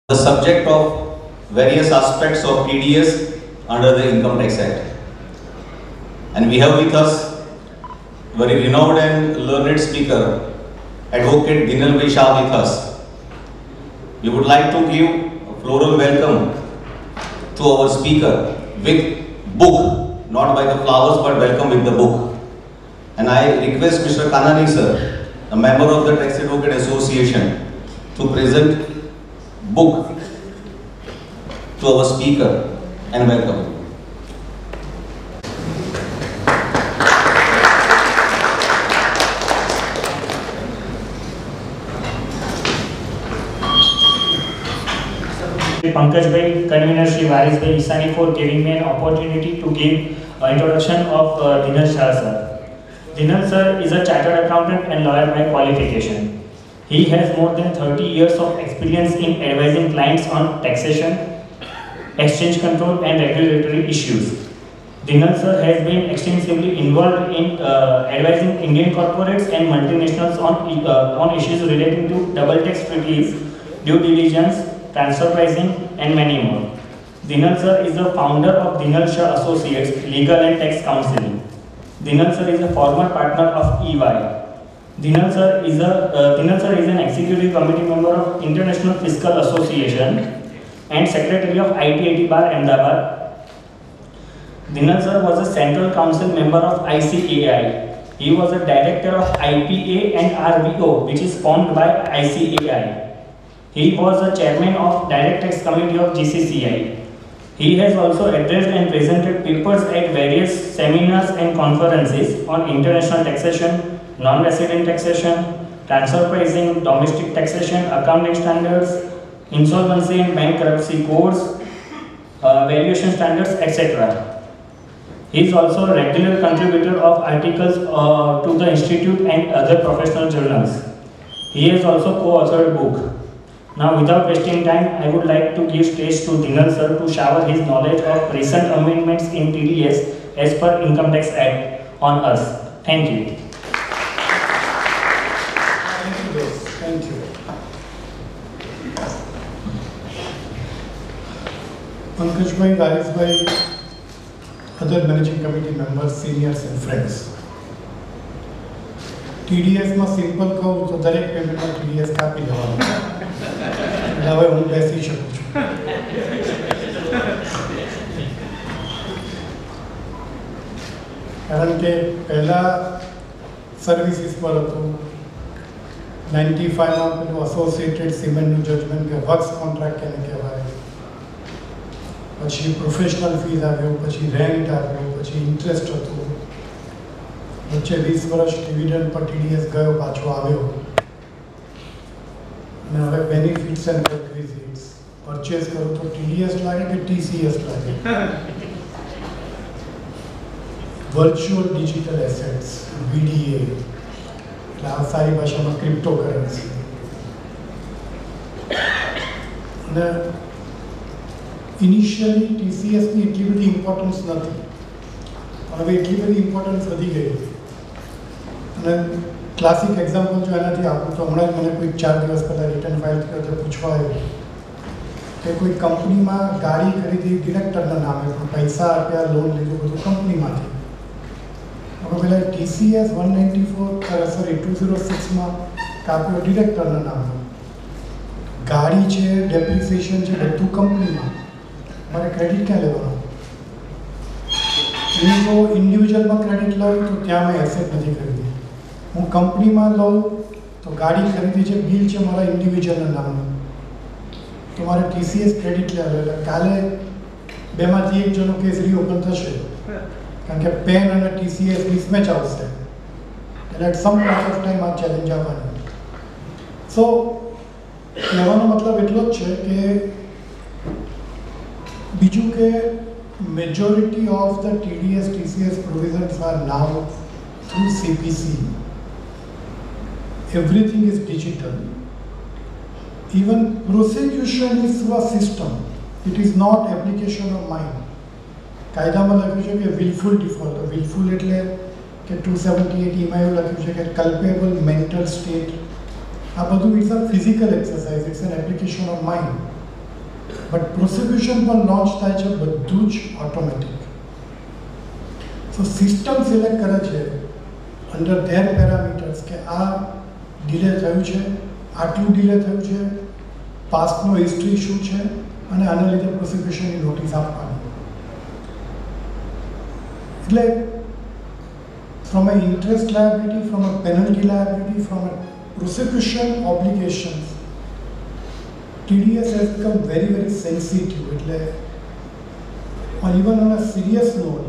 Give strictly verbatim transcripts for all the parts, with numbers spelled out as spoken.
the subject of various aspects of T D S under the Income Tax Act. And we have with us very renowned and learned speaker, Advocate Dinal Bhai Shah with us. We would like to give a floral welcome to our speaker with book, not by the flowers but welcome with the book. And I request Mister Kanani sir, a member of the Tax Advocate Association, to present book to our speaker and welcome. Pankaj Bhai, convener Shri Varis Bhai Isani for giving me an opportunity to give uh, introduction of uh, Dinal Shah sir. Dinal sir is a chartered accountant and lawyer by qualification. He has more than thirty years of experience in advising clients on taxation, exchange control and regulatory issues. Dinal sir has been extensively involved in uh, advising Indian corporates and multinationals on, uh, on issues relating to double tax treaties, due diligence, transfer pricing and many more. Dinal sir is the founder of Dinal Shah Associates Legal and Tax Counsel. Dinal sir is a former partner of E Y. Dinal sir is a uh, Dinal sir is an executive committee member of International Fiscal Association and secretary of I T A T Bar Ahmedabad. Dinal sir was a central council member of I C A I. He was a director of I P A and R B O, which is formed by I C A I. He was a chairman of Direct Tax Committee of G C C I. He has also addressed and presented papers at various seminars and conferences on international taxation, non-resident taxation, transfer pricing, domestic taxation, accounting standards, insolvency and bankruptcy codes, uh, valuation standards, et cetera. He is also a regular contributor of articles uh, to the Institute and other professional journals. He has also co-authored a book. Now, without wasting time, I would like to give stage to Dinal sir to shower his knowledge of recent amendments in T D S as per Income Tax Act on us. Thank you. Thank you, Des. Thank you. Pankaj Bhai, Varis Bhai, other managing committee members, seniors and friends. T D S માં simple કહું તો દરેક પેમેન્ટમાં T D S કાપી લેવાનું. હવે હું બેસી શકું છું. કારણ કે પહેલા સર્વિસીસ પર હતું નાઇન્ટી ફાઇવમાં પેલું એસોસિએટેડ સિમેન્ટનું જજમેન્ટ કે વર્ક્સ કોન્ટ્રાક્ટ કેને કહેવાય, પછી પ્રોફેશનલ ફીઝ આવ્યો, પછી રેન્ટ આવ્યો, પછી ઇન્ટરેસ્ટ હતું, વચ્ચે વીસ વર્ષ ડિવિડન્ડ પર ટીડીએસ ગયો, પાછો આવ્યો, અને હવે બેનિફિટ્સ એન્ડ રિક્વિઝિટ્સ પરચેસ કરું તો ટીડીએસ લાગે કે ટીસીએસ લાગે. વર્ચ્યુઅલ ડિજિટલ એસેટ્સ વીડીએ, એટલે આ સારી ભાષામાં ક્રિપ્ટોકરન્સી. અને ઇનિશિયલી ટીસીએસની એટલી બધી ઇમ્પોર્ટન્સ નથી, હવે એટલી બધી ઇમ્પોર્ટન્સ વધી ગઈ. અને ક્લાસિક એક્ઝામ્પલ જો એનાથી આપું તો હમણાં જ મને કોઈ ચાર દિવસ પહેલાં રિટર્ન ફાઇલ કરતે પૂછવા આવ્યું કે કોઈ કંપનીમાં ગાડી ખરીદી ડિરેક્ટરના નામે, પણ પૈસા આપ્યા, લોન લીધું, બધું કંપનીમાંથી. હવે પેલા TCS one ninety four sorry two zero સિક્સમાં કાપ્યો ડિરેક્ટરના નામે, ગાડી છે, ડેપ્રિસિએશન છે, બધું કંપનીમાં. મારે ક્રેડિટ ક્યાં લેવાનું? હું જો ઇન્ડિવિજ્યુઅલમાં ક્રેડિટ લઉં તો ત્યાં મેં એસેટ નથી ખરીદી. હું કંપનીમાં લઉં તો ગાડી ખરીદી છે, બિલ છે મારા ઇન્ડિવિજ્યુઅલના નામનું, તો મારે ટીસીએસ ક્રેડિટ લેવું. એટલે કાલે બેમાંથી એક જણનો કેસ રીઓપન થશે, કારણ કે પેન અને ટીસીએસ મિસમેચ આવશે. એટલે at some point of time આ ચેલેન્જ આવવાની. સો કહેવાનો મતલબ એટલો જ છે કે બીજું કે majority of the T D S T C S provisions are now through C P C. Everything is digital. Even prosecution is through a system. It is not application of mind. કાયદામાં લખ્યું છે કે willful default. willful એટલે કે two seventy eight એમાં એવું લખ્યું છે કે culpable mental state. આ બધું it's a physical exercise, it's an application of mind. But prosecution પણ લોન્ચ થાય છે બધું જ ઓટોમેટિક. સો સિસ્ટમ સિલેક્ટ કરે છે અંડર ધેર પેરામીટર્સ કે આ ડિલે થયું છે, આટલું ડિલે થયું છે, પાસ્ટનો હિસ્ટ્રી શું છે અને આના લીધે પ્રોસિક્યુશનની નોટિસ આપવાની. એટલે from an interest liability, from a penalty liability, from a prosecution obligations, T D S has become very very sensitive. એટલે or even on a serious note,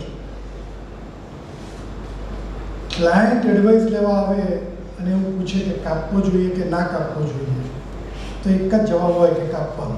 client advice લેવા આવે અને એવું પૂછે કે કાપવો જોઈએ કે ના કાપવો જોઈએ, તો એક જ જવાબ હોય કે કાપવાનો.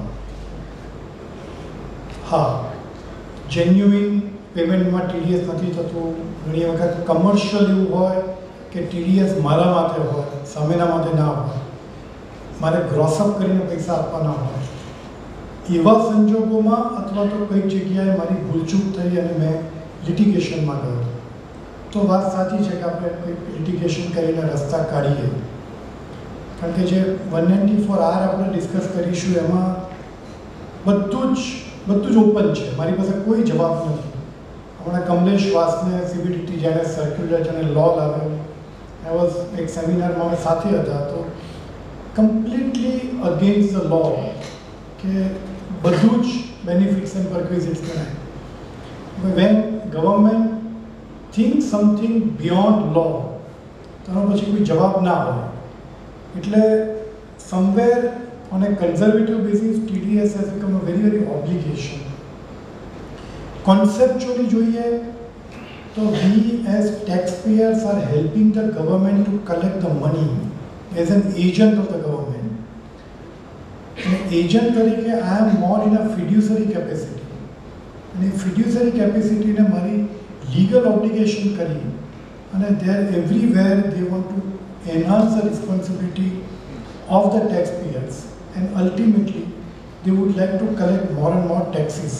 હા, જેન્યુઇન પેમેન્ટમાં ટીડીએસ નથી થતું. ઘણી વખત કમર્શિયલ એવું હોય કે ટીડીએસ મારા માથે હોય, સામેના માથે ના હોય, મારે ગ્રોસઅપ કરીને પૈસા આપવાના હોય. એવા સંજોગોમાં અથવા તો કઈક જગ્યાએ મારી ભૂલચૂક થઈ અને મેં લિટિગેશનમાં ગયો, તો વાત સાચી છે કે આપણે કંઈક લિટિગેશન કરીને રસ્તા કાઢીએ. કારણ કે જે વન નાઇન્ટી ફોર આર આપણે ડિસ્કસ કરીશું એમાં બધું જ બધું જ ઓપન છે. મારી પાસે કોઈ જવાબ નથી. હમણાં કમલેશ વાસને સીબીડીટી જ્યારે સર્ક્યુલર જેને લો લાવ્યો, આઈ વોઝ એક સેમિનારમાં અમે સાથે હતા, તો કમ્પ્લીટલી અગેન્સ્ટ ધ લો કે બધું જ બેનિફિટ્સ એન્ડ પરક્વિઝિટ્સ ગણાય. When government think something beyond law, તો એનો પછી કોઈ જવાબ ના હોય. એટલે somewhere on a conservative basis, T D S has become a very very obligation. Conceptually જોઈએ તો we as taxpayers are helping the government to collect the money as an agent of the government. An agent તરીકે I am more in a fiduciary capacity. અને fiduciary capacity ને મારી legal obligation કરી અને there everywhere they want to enhance the responsibility of the taxpayers. And ultimately they would like to collect more and more taxes.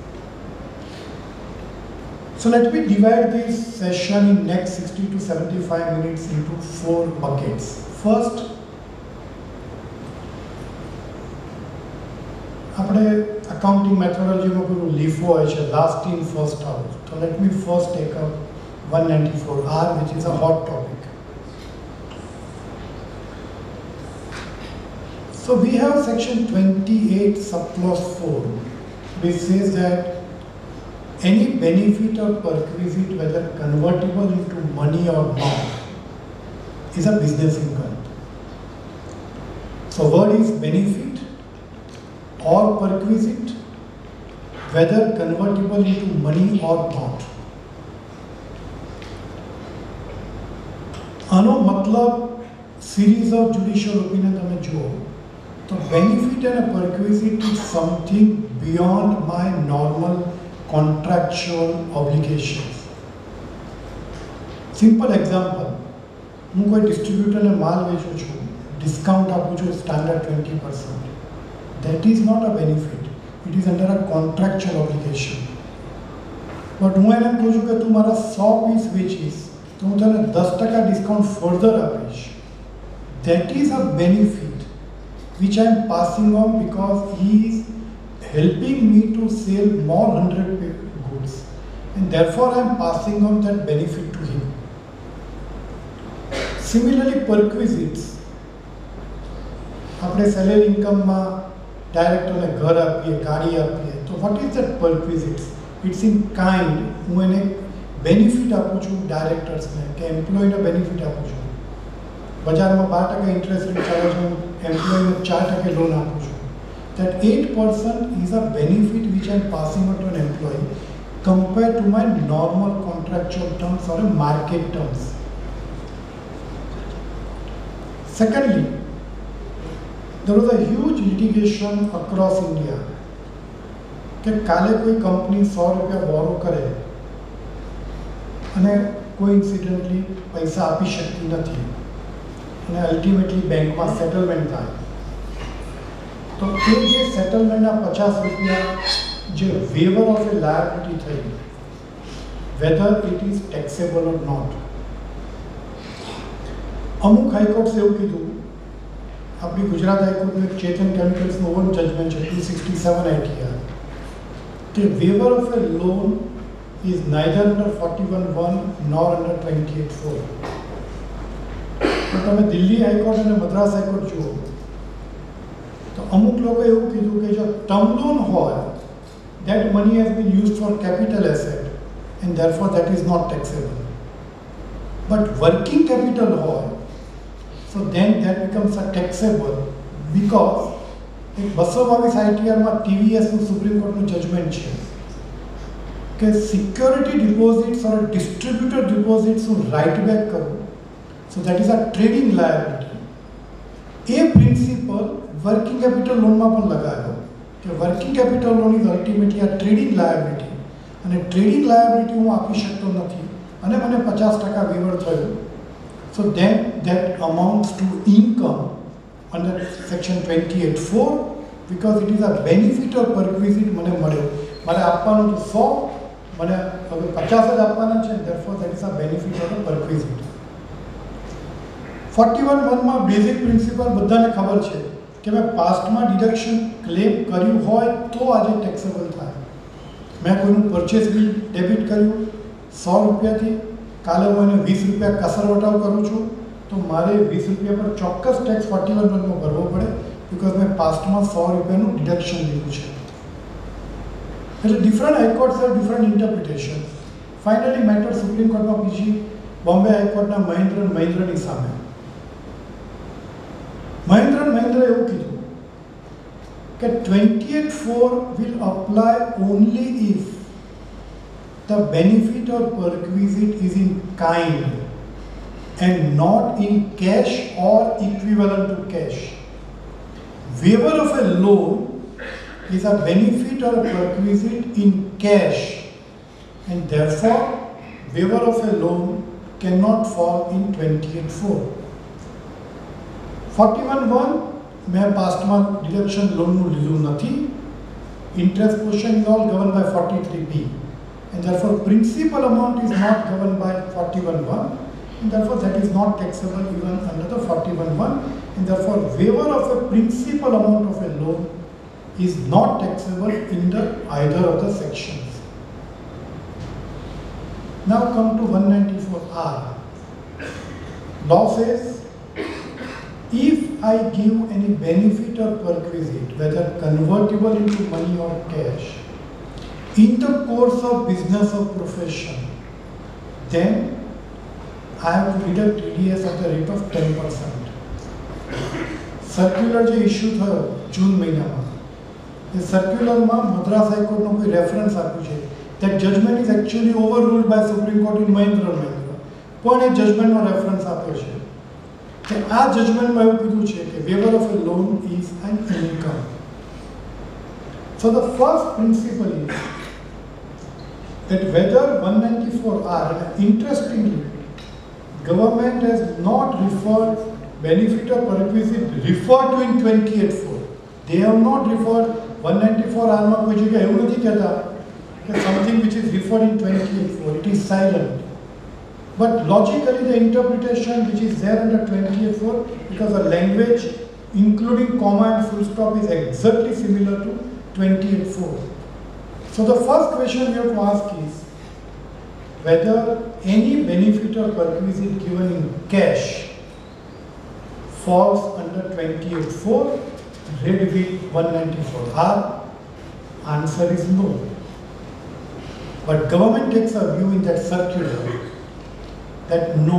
So let me divide this session in next sixty to seventy-five minutes into four buckets. First, આપણે accounting methodology માં પૂરું લીફો હોય છે, last in first out. So let me first take up one ninety-four R, which is a hot topic. So we have section twenty-eight subclause four, which says that any benefit or perquisite, whether convertible into money or not, is a business income. So word is benefit or perquisite, whether convertible into money or not. આનો મતલબ series of judicial opinion તમે જુઓ તો benefit and a perquisite is something beyond my normal contractual obligations. Simple example, હું કોઈ ડિસ્ટ્રીબ્યુટરને માલ વેચું છું, discount આપું છું standard twenty percent, that is not a benefit, it is under a contractual obligation. But હું એને કહું છું કે તું મારા સો પીસ વેચીશ તો હું તને દસ ટકા ડિસ્કાઉન્ટ ફર્ધર આપીશ, that is a benefit which I am passing on because he is helping me to sell more hundred goods, and therefore I am passing on that benefit to him. Similarly, perquisites, આપણે salary ઇન્કમમાં ડાયરેક્ટરને ઘર આપીએ, ગાડી આપીએ, તો what is that perquisites? It's in kind. હું એને બેનિફિટ આપું છું ડાયરેક્ટર્સને કે એમ્પ્લોયને બેનિફિટ આપું છું. બજારમાં બાર ટકા ઇન્ટરેસ્ટ રેટ ચાલે છે, હું એમ્પ્લોયને ચાર ટકે લોન આપું છું. That eight percent is a benefit which I am passing on to an employee compared to my normal contractual terms or a market terms. Secondly, there was a huge litigation across India કે કાલે કોઈ company સો રૂપિયા બોરો કરે અને કોઇન્સિડન્ટલી પૈસા આપી શકતી નથી અને અલ્ટિમેટલી બેંકમાં સેટલમેન્ટ થાય, તો એ જે સેટલમેન્ટના પચાસ રૂપિયા જે વેવર ઓફ એ લાયબિલિટી થઈ, whether it is taxable or not. અમુક હાઈકોર્ટ્સે એવું કીધું આપણી ગુજરાત હાઈકોર્ટનું એક ચેતન કેમિકલ્સનું ઓવન જજમેન્ટ છે ટુ સિક્સટી સેવન આઈટીઆર કે waiver of a loan is neither under forty one one nor under twenty eight four. તો તમે દિલ્હી હાઈકોર્ટ અને મદ્રાસ હાઈકોર્ટ જુઓ તો અમુક લોકો એવું કીધું કે જો ટર્મ લોન હોય that money has been used for capital asset and therefore that is not taxable. But working capital hoy, so then that becomes a taxable because એક બસો બાવીસ આઈટીઆરમાં ટીવીએસનું સુપ્રીમ કોર્ટનું જજમેન્ટ છે કે સિક્યોરિટી ડિપોઝિટ્સ ઓર ડિસ્ટ્રીબ્યુટર ડિપોઝિટ્સનું write back કરવું, so that is a trading liability. એ principle working capital લોનમાં પણ લગાવ્યો કે working capital loan is ultimately આ ટ્રેડિંગ લાયબિલિટી, અને ટ્રેડિંગ લાયબિલિટી હું આપી શકતો નથી અને મને પચાસ ટકા વેવર થયું, so then that amounts to income under section twenty eight four because it is a benefit or perquisite મને મળ્યો. મારે આપવાનું તો સો, મને હવે પચાસ જ આપવાના છે, therefore that is a benefit or perquisite. Forty one વનમાં બેઝિક પ્રિન્સિપલ બધાને ખબર છે કે મેં પાસ્ટમાં ડિડક્શન ક્લેમ કર્યું હોય તો આજે ટેક્સેબલ થાય. મેં કોઈનું પરચેસ બિલ ડેબિટ કર્યું સો રૂપિયાથી, કાલે હું એને વીસ રૂપિયા કસર વટાવ કરું છું તો મારે વીસ રૂપિયા પર ચોક્કસ ટેક્સ ફોર્ટી વન વનમાં ભરવો પડે બિકોઝ મેં પાસ્ટમાં સો રૂપિયાનું ડિડક્શન લીધું છે. એટલે different high courts have different interpretation. Finally matter supreme કોર્ટમાં પીછી બોમ્બે હાઈકોર્ટના મહેન્દ્ર મહેન્દ્રની સામે. મહેન્દ્ર મહેન્દ્રે એવું કીધું કે twenty eight four will apply only if the benefit or perquisite is in kind and not in cash or equivalent to cash. Waiver of a loan is a benefit or perquisite in cash and therefore waiver of a loan cannot fall in twenty eight four. Forty one one મેં પાસ્ટમાં deduction લોનનું લીધું નથી. Interest portion is all govern by forty three B and therefore principal amount is not govern by forty one one and therefore that is not taxable even under the forty one one and therefore waiver of a principal amount of a loan is not taxable in the either of the sections. Now come to one ninety-four R. Law says if I give any benefit or perquisite, whether convertible into money or cash, in the course of business or profession, then I have to deduct T D S at the rate of ten percent. Circular જે issue થયો June મહિનામાં, એ સર્ક્યુલરમાં મદ્રાસ હાઈકોર્ટનો કોઈ reference આપ્યું છે that judgment is actually overruled by Supreme Court in Mahendra Mahendra, પણ એ જજમેન્ટનો reference આપ્યો છે કે આ જજમેન્ટમાં એવું કીધું છે કે waiver of a loan is an income. So the first principle is that whether one ninety-four R, and interestingly, government has not referred benefit or perquisite referred to in twenty eight four. They have not referred one ninety-four R માં કોઈ જગ્યાએ એવું નથી કહેતા કે something which is referred in twenty eight four, it is silent. But logically the interpretation which is there under twenty eight four, because the language including comma and full stop is exactly similar to twenty eight four. So the first question we have to ask is whether any benefit or perquisite given in cash falls under twenty eight four, read with one ninety-four R. Answer is no. But government takes a view in that circular that no,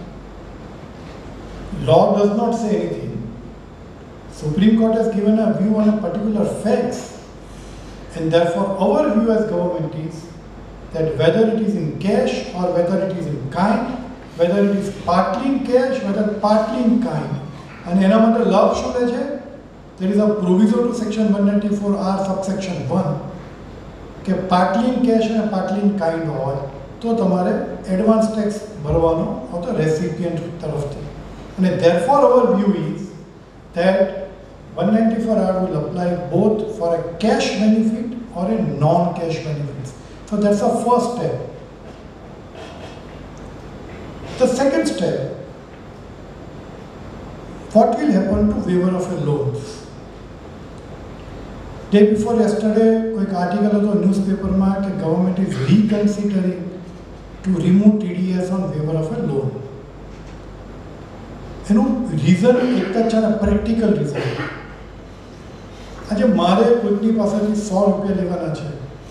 law does not say anything. Supreme Court has given a view on a particular facts, and therefore our view as government is that whether it is in cash or whether it is in kind, whether it is partly in cash, whether partly in kind, and એના માટે લાભ શું લે છે? There is a proviso to section one ninety-four R subsection one કે partly in cash અને partly in kind હોય તો તમારે એડવાન્સ ટેક્સ ભરવાનો હતો રેસિપિયન્ટ તરફથી. અને therefore our view is that one ninety-four R will apply both for a cash benefit or a non-cash benefit. So that's the first step. The second step, what will happen to waiver of a loan? Day before yesterday, कोई article હતો newspaper માં કે government is reconsidering to remove T D S on waiver of a loan. એનું reason એક જ છે ને, practical reason. આજે મારે કોઈની પાસેથી સો રૂપિયા લેવાના છે,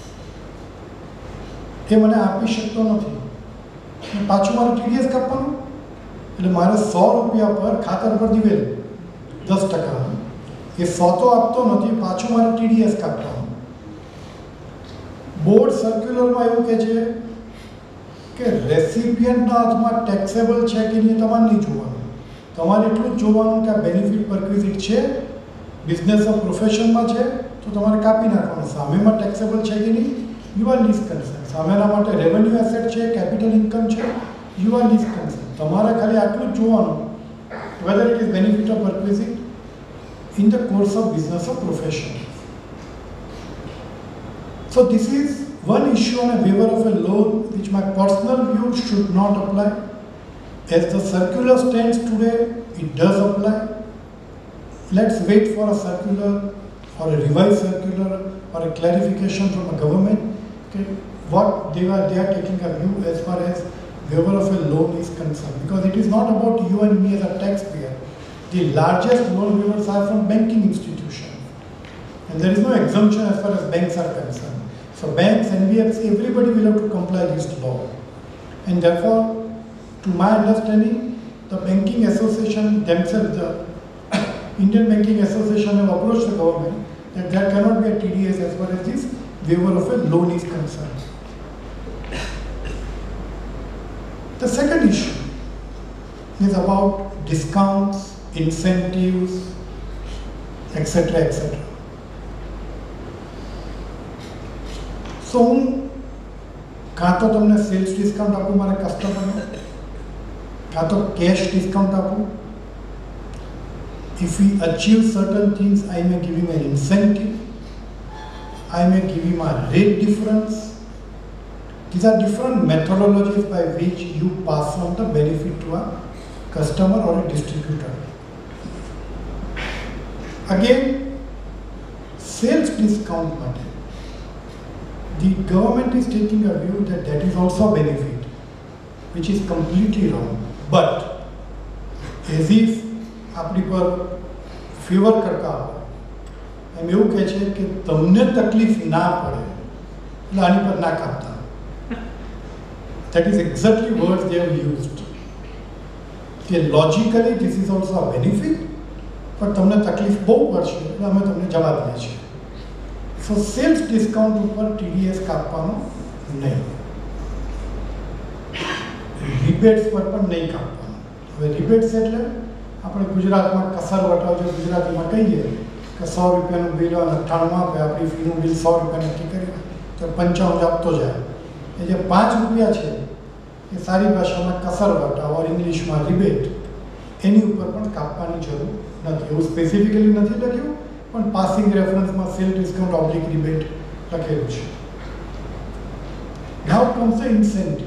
એ મને આપી શકતો નથી, પાછું મારે ટીડીએસ કાપવાનું, એટલે મારે સો રૂપિયા પર ખાતર પર દિવેલ દસ ટકા, એ સો તો આપતો નથી, પાછું મારે ટીડીએસ કાપવાનું. બોર્ડ સર્ક્યુલરમાં એવું કહે છે કે રેસિપિયન્ટના હાથમાં ટેક્સેબલ છે કે નહીં તમારે નહીં જોવાનું, તમારે એટલું જ જોવાનું કે આ બેનિફિટ પરક્વિઝિટ છે, બિઝનેસ ઓફ પ્રોફેશનમાં છે, તો તમારે કાપી નાખવાનું. સામેમાં ટેક્સેબલ છે કે નહીં, યુ આર લીસ્ટ કન્સર્ન. સામેના માટે રેવન્યુ એસેટ છે, કેપિટલ ઇન્કમ છે, યુ આર લીસ્ટ કન્સર્ન. તમારે ખાલી આટલું જ જોવાનું, whether it is benefit of perquisite in the course of business or profession. So this is one issue on a waiver of a loan which my personal view should not apply. As the circular stands today, it does apply. Let's wait for a circular or a revised circular or a clarification from a government, okay, what they are, they are taking a view as far as waiver of a loan is concerned. Because it is not about you and me as a taxpayer. The largest loan waivers are from banking institutions, and there is no exemption as far as banks are concerned. So banks, N B F C, everybody will have to comply this law, and therefore, to my understanding, the banking association themselves, the Indian Banking Association, have approached the government that there cannot be a T D S as far as this waiver of a loan is concerned. The second issue is about discounts, incentives, et cetera, et cetera. So, હું કાં તો તમને cells discount આપું મારા કસ્ટમરને, કાં તો cash discount આપું. If we achieve certain things, I may give him an incentive, I may give him a rate difference. These are different methodologies by which you pass on the benefit to a customer or a distributor. Again, sales discount matter. The government is taking a view that that is also a benefit, which is completely wrong. But as if આપણી પર favour કરતા હોય, એમ એવું કહે છે કે તમને તકલીફ ના પડે એટલે આની પર ના કાપતા. That is exactly words they have used. કે logically this is also a benefit, પણ તમને તકલીફ બહુ પડશે એટલે અમે તમને જવા દઈએ છીએ. સો સેલ્સ ડિસ્કાઉન્ટ ઉપર ટીડીએસ કાપવાનો નહીં, રિબેટ્સ પર પણ નહીં કાપવાનું. હવે રિબેટ્સ એટલે આપણે ગુજરાતમાં કસર વટાવ, જો ગુજરાતીમાં કહીએ કે સો રૂપિયાનું બિલ હોય, અઠ્ઠાણું આપે, આપણી ફીનું બિલ સો રૂપિયા નક્કી કરી તો પંચાવન આપતો જાય. એ જે પાંચ રૂપિયા છે એ સારી ભાષામાં કસર વટાવ ઓર ઇંગ્લિશમાં રિબેટ, એની ઉપર પણ કાપવાની જરૂર નથી. એવું સ્પેસિફિકલી નથી લખ્યું, પણ પાસિંગ રેફરન્સમાં સેલ ડિસ્કાઉન્ટ ઓબ્લિક રિબેટ લખેલું છે. Now comes the incentive.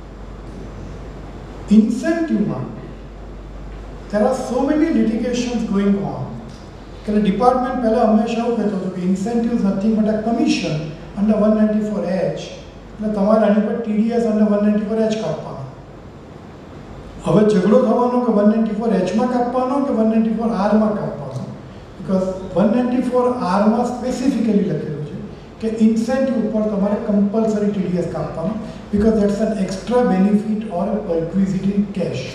ઇન્સેન્ટિવમાં there are so many litigations going on. કે ડિપાર્ટમેન્ટ પહેલાં હંમેશા એવું કહેતો હતો કે incentive nothing but a commission under one ninety four H, એટલે તમારે આની પર TDS under one ninety four H કાપવાનો. હવે ઝઘડો થવાનો કે વન નાઇન્ટી ફોર એચમાં કાપવાનો કે વન નાઇન્ટી ફોર આરમાં કાપવાનો. બિકોઝ વન નાઇન્ટી ફોર આરમાં સ્પેસિફિકલી લખેલું છે કે ઇન્સેન્ટિવ ઉપર તમારે કમ્પલસરી ટીડીએસ કાપવાનો, because that's an extra benefit or a perquisite in cash.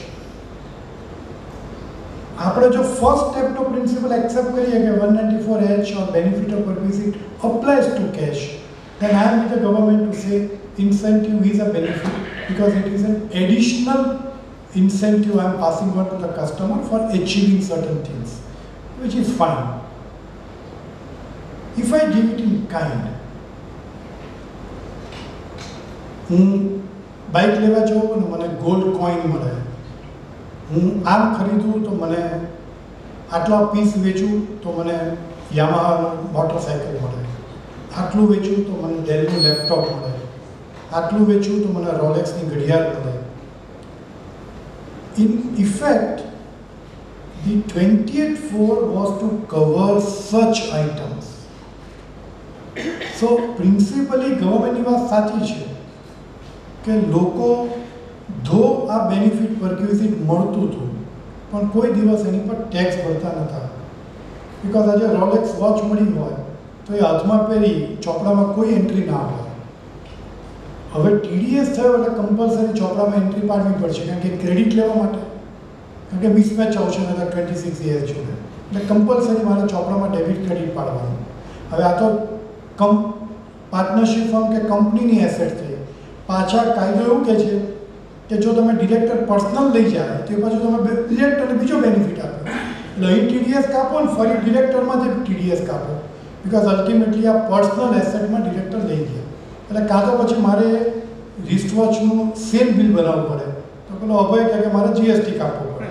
આપણે જો ફર્સ્ટ સ્ટેપનો પ્રિન્સિપલ એક્સેપ્ટ કરીએ કે one ninety four H or benefit of perquisite applies to cash, then I am with the government to say incentive is a benefit because it is an additional incentive I am passing on to the customer for achieving certain things, which is fine. If I give it in kind, હું bike લેવા જાઉં અને મને gold coin મળે, હું આમ ખરીદું તો મને આટલા પીસ વેચું તો મને યામાહાનું મોટરસાઇકલ મળે, આટલું વેચું તો મને ડેલનું લેપટોપ મળે, આટલું વેચું તો મને રોલેક્સની ઘડિયાળ મળે. In effect, The twentieth floor was to cover such items. So principally ગવર્મેન્ટની વાત સાચી છે કે લોકો ધો આ બેનિફિટ પરક્યુઝિટ મળતું હતું પણ કોઈ દિવસ એની પર ટેક્સ ભરતા નહોતા. બિકોઝ આજે રોલેક્સ વોચ મળી હોય તો એ હાથમાં પહેરી ચોપડામાં કોઈ એન્ટ્રી ના હોય. હવે ટીડીએસ થયો એટલે કમ્પલસરી ચોપડામાં એન્ટ્રી પાડવી પડશે કારણ કે ક્રેડિટ લેવા માટે, કારણ કે મિસમેચ આવશે ને ટ્વેન્ટી સિક્સ યર્સ જોડે, એટલે કમ્પલસરી મારે ચોપડામાં ડેબિટ ક્રેડિટ પાડવાનું. હવે આ તો કમ પાર્ટનરશિપ ફર્મ કે કંપનીની એસેટ થઈ. પાછા કાયદો એવું કહે છે કે જો તમે ડિરેક્ટર પર્સનલ લઈ જાય તો પાછું તમે ડિરેક્ટરને બીજો બેનિફિટ આપો. એટલે અહીં ટીડીએસ કાપો ને ફરી ડિરેક્ટરમાં જ ટીડીએસ કાપો, બિકોઝ અલ્ટિમેટલી આ પર્સનલ એસેટમાં ડિરેક્ટર લઈ ગયા. એટલે કાં તો પછી મારે રિસ્ટ વોચનું સેમ બિલ બનાવવું પડે, તો પેલો અભય કહે કે મારે જીએસટી કાપવો પડે.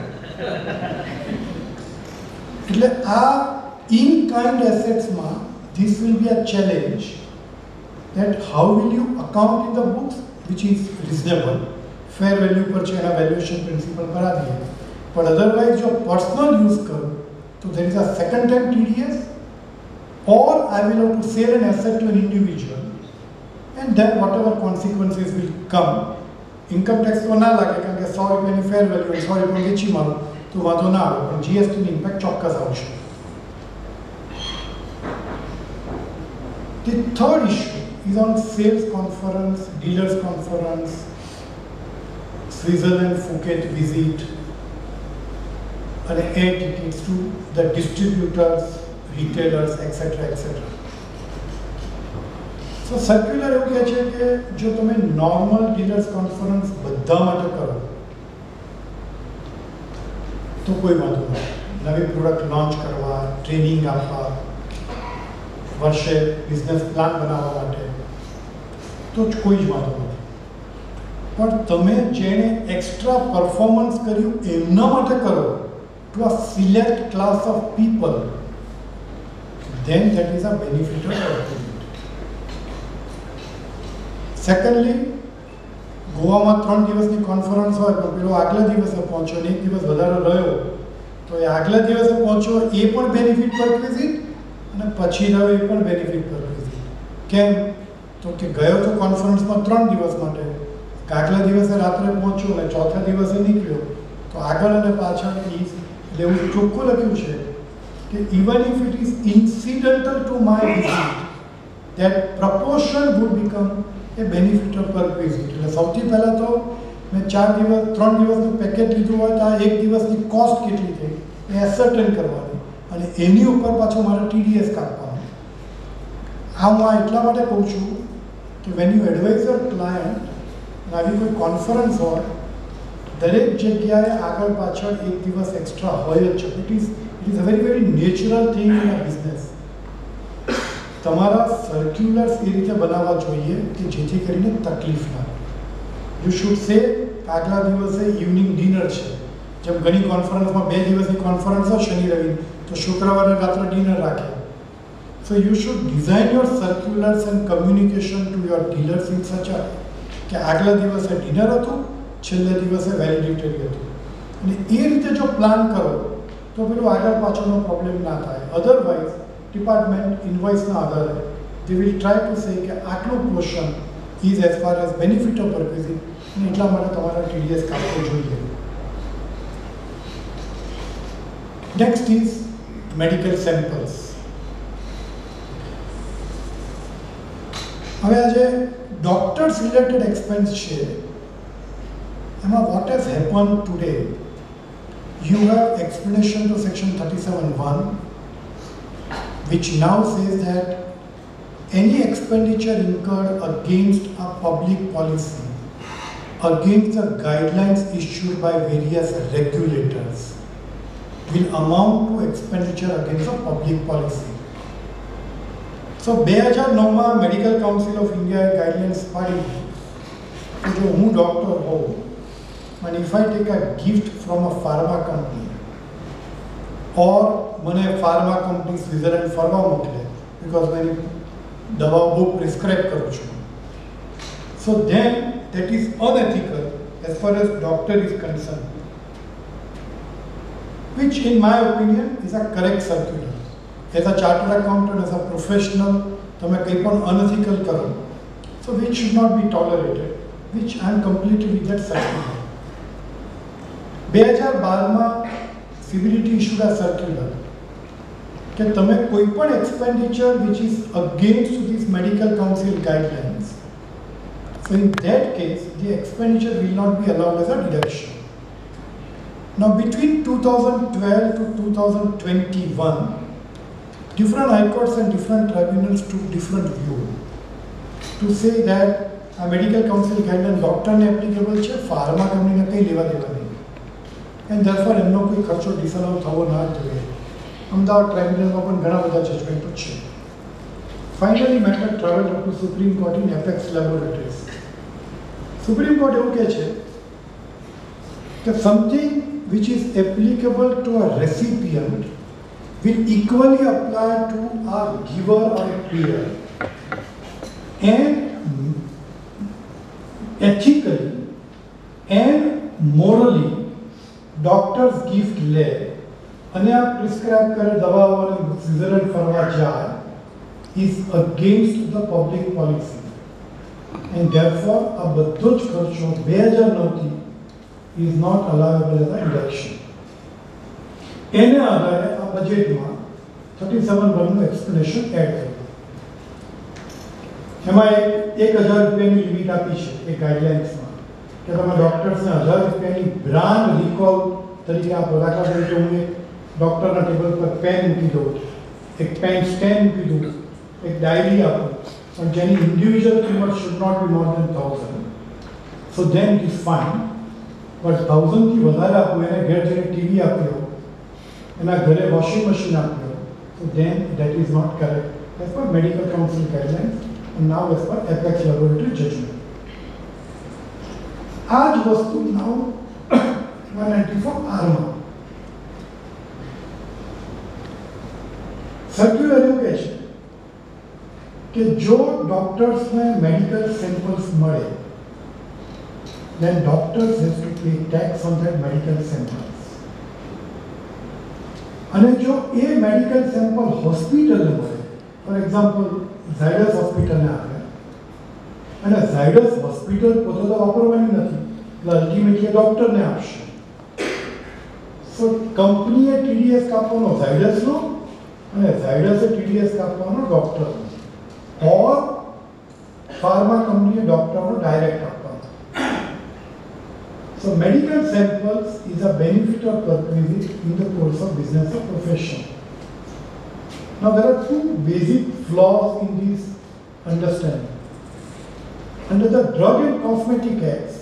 એટલે આ ઇન કાઇન્ડ એસેટ્સમાં this will be a challenge, that how will you account in the books which is reasonable, fair value per share valuation principle पर आ दिया. But otherwise जो personal use करो तो there is a second time T D S, or I will have to sell an asset to an individual and then whatever consequences will come. Income tax तो ना लगे કારણ કે સો રૂપિયાની fair value સો રૂપિયા વેચી મારો તો વાંધો ના આવે, પણ જીએસટીની ઇમ્પેક્ટ ચોક્કસ આવશે. The third issue is on sales conference, dealers conference, Switzerland, Phuket visit, and air tickets to the distributors, retailers, et cetera, et cetera. So circular એવું કહે છે કે જો તમે normal dealers conference બધા માટે કરો તો કોઈ વાંધો નહીં. નવી પ્રોડક્ટ લોન્ચ કરવા, ટ્રેનિંગ આપવા, વર્ષે બિઝનેસ પ્લાન બનાવવા માટે તો જ કોઈ જ વાંધો નથી. પણ તમે જેણે એક્સ્ટ્રા પરફોર્મન્સ કર્યું એમના માટે કરો to a select class of people, then that is a benefit of activity. Secondly, ગોવામાં ત્રણ દિવસની કોન્ફરન્સ હોય તો પેલો આગલા દિવસે પહોંચ્યો ને એક દિવસ વધારે રહ્યો તો એ આગલા દિવસે પહોંચ્યો એ પણ બેનિફિટ પર વિઝિટ અને પછી રહ્યો એ પણ બેનિફિટ પર વિઝિટ. કેમ? તો કે ગયો તો કોન્ફરન્સમાં ત્રણ દિવસ માટે, આગલા દિવસે રાત્રે પહોંચ્યો અને ચોથા દિવસે નીકળ્યો તો આગળ અને પાછળ ઇઝ. એટલે એવું ચોખ્ખું લખ્યું છે કે even if it is incidental to my visit that proportion would become a benefit per visit. એટલે સૌથી પહેલાં તો મેં ચાર દિવસ ત્રણ દિવસનું પેકેજ લીધું હોય તો આ એક દિવસની કોસ્ટ કેટલી થઈ એ એસર્ટેન કરવાની અને એની ઉપર પાછું મારે ટીડીએસ કાપવાનું. આ હું આ એટલા માટે કહું છું કે when you advise your client આવી કોઈ કોન્ફરન્સ હોય દરેક જગ્યાએ આગળ પાછળ એક દિવસ એક્સ્ટ્રા હોય જ છે. It is it is a very very natural thing in a business. તમારા સર્ક્યુલર્સ એ રીતે બનાવવા જોઈએ કે જેથી કરીને તકલીફ ના. યુ શુડ સે આગલા દિવસે ઇવનિંગ ડિનર છે. જેમ ઘણી કોન્ફરન્સમાં બે દિવસની કોન્ફરન્સ હોય શનિ રવિ તો શુક્રવારે રાત્રે ડિનર રાખે. So you should design your circulars and communication to your dealers in such a કે આગલા દિવસે ડિનર હતું, છેલ્લે દિવસે વેલિડિટરી હતું. અને એ રીતે જો પ્લાન કરો તો પેલું આગળ પાછળનો પ્રોબ્લેમ ના થાય. અધરવાઇઝ ડિપાર્ટમેન્ટ ઇન્વોઇસના આધારે they will try to say કે આટલું portion is as far as benefit of purposing અને એટલા માટે તમારે ટીડીએસ કાપવો જોઈએ. Next is medical samples. હવે આજે ડોક્ટર્સ રિલેટેડ એક્સપેન્સ છે એમાં what has happen today, you have explanation to section thirty seven one which now says that any expenditure incurred against a public policy, against the guidelines issued by various regulators, will amount to expenditure against a public policy. So બે હજાર નવમાં medical council of ઇન્ડિયાએ guidelines પાડી કે જો હું doctor હોઉં and if I take a gift from a pharma company or મને ફાર્મા કંપની સ્વિટ્ઝરલેન્ડ ફરવા મોકલે બિકોઝ મેં દવાઓ બહુ પ્રિસ્ક્રાઇબ કરું છું, so then that is unethical as far as doctor is concern. which in my opinion is a correct circular. As a chartered accountant, as a professional, તમે કંઈ પણ unethical કરો, so which should not be tolerated, which I am completely with that circular. બે હજાર બારમાં C B D T issued a circular કે તમે કોઈ પણ expenditure which is against these medical council guidelines, so in that case the expenditure will not be allowed as a deduction. Now between two thousand twelve to two thousand twenty-one, different high courts and different tribunals took different view to say that a medical council guideline doctor ne applicable છે, pharma company ને કંઈ લેવા દેવા નહીં, and therefore એમનો કોઈ ખર્ચો ડિસઅલાઉ થવો ના જોઈએ. અમદાવાદ ટ્રાઇબ્યુનલમાં પણ ઘણા બધા જજમેન્ટો છે. Finally matter travel up to supreme court in Apex Laboratories. Supreme court એવું કહે છે કે something which is applicable to a recipient will equally apply to a giver or a payer, and ethically and morally doctors gift લે અને આ prescribe કરે દવાઓ અને સ્વિટ્ઝરલેન્ડ ફરવા જાય is against the public policy, and therefore આ બધો જ ખર્ચો બે હજાર નવ થી is not allowable as a deduction. એને આધારે આ બજેટમાં thirty-seven one નું એક્સપ્લેનેશન એડ કર્યું. એમાં એક એક હજાર રૂપિયાની લિમિટ આપી છે એ ગાઈડલાઇન્સમાં કે તમે ડૉક્ટર્સને હજાર રૂપિયાની બ્રાન્ડ રિકોલ તરીકે આપો. દાખલા તરીકે હું એક ડૉક્ટરના ટેબલ પર પેન મૂકી દઉં, એક પેન સ્ટેન્ડ મૂકી દઉં, એક ડાયરી આપું, પણ જેની ઇન્ડિવિજ્યુઅલ કિંમત should not be more than thousand, so then it is fine. But થાઉઝન્ડથી વધારે આપવું, એને ઘેર જઈને ટીવી આપ્યો, એના ઘરે વોશિંગ મશીન આપ્યો, so then that is not correct as per medical council guidelines and now as per apex laboratory judgment. આ જ વસ્તુ now one ninety-four R માં સર્ક્યુલર એવું કહે છે કે જો ડોક્ટર્સને મેડિકલ સેમ્પલ્સ મળે, then doctors have to pay tax on that medical samples. અને જો એ મેડિકલ સેમ્પલ હોસ્પિટલને મળે, ફોર એક્ઝામ્પલ ઝાયડસ હોસ્પિટલને આપે અને ઝાયડસ હોસ્પિટલ પોતે તો વાપરવાની નથી, એટલે અલ્ટિમેટલી ડૉક્ટરને આપશે, સો કંપનીએ ટીડીએસ કાપવાનો ઝાયડસનો અને ઝાયડસે ટીડીએસ કાપવાનો ડૉક્ટરનો, ઓર ફાર્મા કંપનીએ ડૉક્ટરનો ડાયરેક્ટ આપવાનો. So medical samples is a benefit or purpose in the course of business or profession. Now there are two basic flaws in this understanding. Under the Drug and Cosmetic Acts,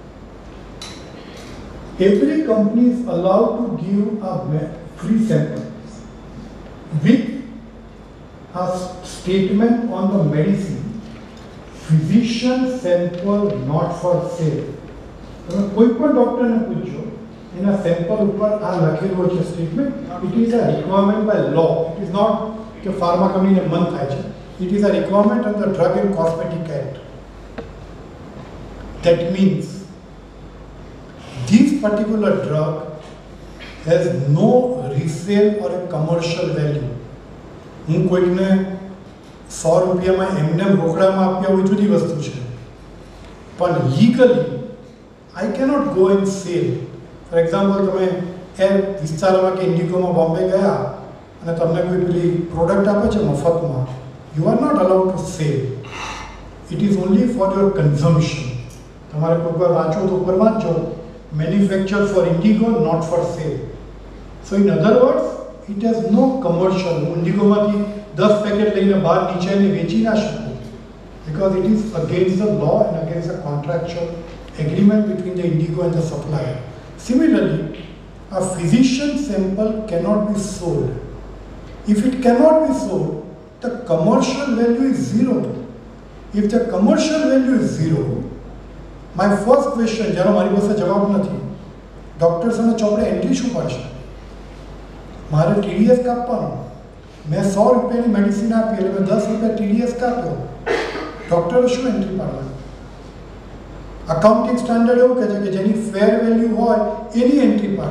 every company is allowed to give a free sample with a statement on the medicine, physician sample not for sale. તમે કોઈ પણ ડૉક્ટરને પૂછજો, એના sample ઉપર આ લખેલું હોય છે statement. It is a requirement by law. It is not કે ફાર્મા કંપનીને મન થાય છે. It is a requirement of the drug and cosmetic act. That means this particular drug has no resale or a commercial value. હું કોઈકને સો રૂપિયામાં એમને રોકડામાં આપ્યા હોય જુદી વસ્તુ છે, પણ legally I cannot go and sell. For example, તમે એર વિસ્તારમાં કે ઇન્ડિગોમાં બોમ્બે ગયા અને તમને કોઈ પેલી પ્રોડક્ટ આપે છે મફતમાં, you are not allowed to sell. It is only for your consumption. તમારે કોઈ વાર વાંચો તો ઉપર વાંચો, manufactured for Indigo, not for sale. So in other words, it has no commercial. હું ઇન્ડિગોમાંથી દસ પેકેટ લઈને બહાર નીચે એને વેચી ના શકું, because it is against the law and against the contractual agreement between the Indigo and the supplier. Similarly, a physician sample cannot be sold. If it cannot be sold, the commercial value is zero. If the commercial value is zero, my first question, જ્યારે મારી પાસે જવાબ નથી, ડૉક્ટર્સને ચોપડે entry શું પાડશે? મારે TDS કાપવાનો, મેં સો રૂપિયાની મેડિસિન આપી એટલે મેં દસ રૂપિયા ટીડીએસ કાપ્યો, ડૉક્ટરે શું એન્ટ્રી પાડવાની? અકાઉન્ટિંગ સ્ટાન્ડર્ડ એવું કહે છે કે જેની ફેર વેલ્યુ હોય એની એન્ટ્રી પાડે,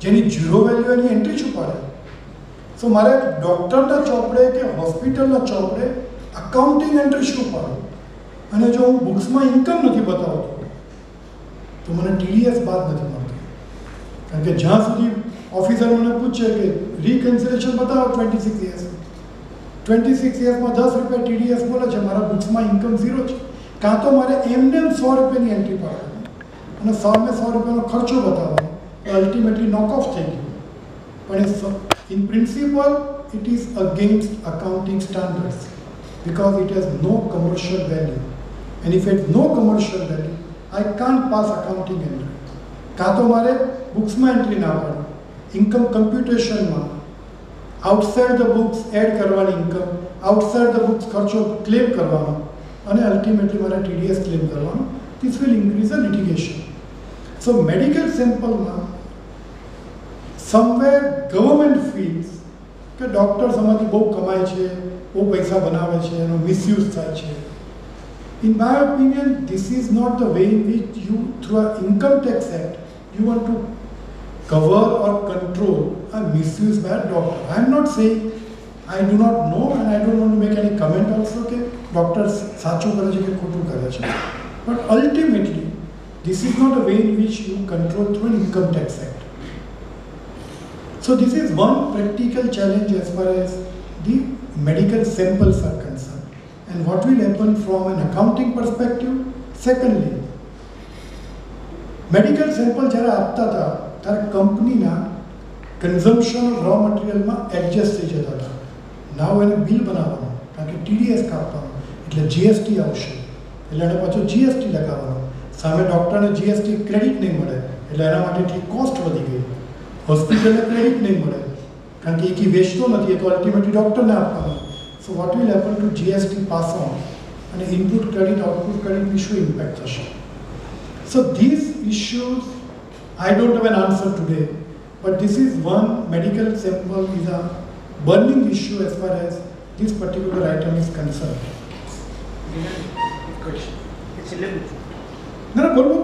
જેની ઝીરો વેલ્યુ એની એન્ટ્રી શું પાડે? સો મારે ડૉક્ટરના ચોપડે કે હોસ્પિટલના ચોપડે અકાઉન્ટિંગ એન્ટ્રી શું પાડે? અને જો હું બુક્સમાં ઇન્કમ નથી બતાવતો તો મને ટીડીએસ બાદ નથી મળતી. કારણ કે જ્યાં સુધી ઓફિસર મને પૂછે કે રિકન્સિલેશન બતાવો twenty six years twenty six યર્સમાં દસ રૂપિયા ટીડીએસ બોલે છે, મારા બુક્સમાં ઇન્કમ ઝીરો છે. કાં તો મારે એમને એમ સો રૂપિયાની એન્ટ્રી પાડવાની અને સો ને સો રૂપિયાનો ખર્ચો બતાવવાનો, અલ્ટિમેટલી નોક ઓફ થઈ ગયું. પણ in principle it is against accounting standards because it has no commercial value, and if it has no commercial value I can't pass accounting entry. કાં તો મારે બુક્સમાં એન્ટ્રી ના પાડે, ઇન્કમ કમ્પ્યુટેશનમાં આઉટસાઇડ ધ બુક્સ એડ કરવાની income, outside the books ખર્ચો claim કરવાનો અને અલ્ટિમેટલી મારે ટીડીએસ ક્લેમ કરવાનો. This will increase the litigation. So medical સેમ્પલમાં સમવેર ગવર્મેન્ટ ફીલ્સ કે ડૉક્ટર્સ આમાંથી બહુ કમાય છે, બહુ પૈસા બનાવે છે, એનો મિસયુઝ થાય છે. In my opinion this is not the way in which you through a income tax act you want to cover or control a misuse by a doctor. I am not saying, I do not know and I don't want to make any comment also કે doctor સાચું કરે છે કે ખોટું કરે છે. But ultimately, this is not a way in which you control through an income tax act. So this is one practical challenge as far as the medical samples are concerned. And what will happen from an accounting perspective? Secondly, medical sample જ્યારે આપતા હતા ત્યારે કંપનીના consumption of raw મટીરિયલમાં adjust થઈ જતા હતા. નાવ એને બિલ બનાવવાનું, કારણ કે ટીડીએસ કાપવાનું એટલે જીએસટી આવશે, એટલે એને પાછું જીએસટી લગાવવાનું. સામે ડૉક્ટરને જીએસટી ક્રેડિટ નહીં મળે એટલે એના માટે એટલી કોસ્ટ વધી ગઈ. હોસ્પિટલને ક્રેડિટ નહીં મળે કારણ કે એ વેચતો નથી, એ તો અલ્ટિમેટલી ડૉક્ટરને આપવાનું. So what will happen to GST pass on અને ઇનપુટ ક્રેડિટ આઉટપુટ ક્રેડિટની શું ઇમ્પેક્ટ થશે? So this issues I don't have an answer today, but this is one medical sample is a burning issue as far as this particular item is concerned. Question. It's eleven. ના બોલો.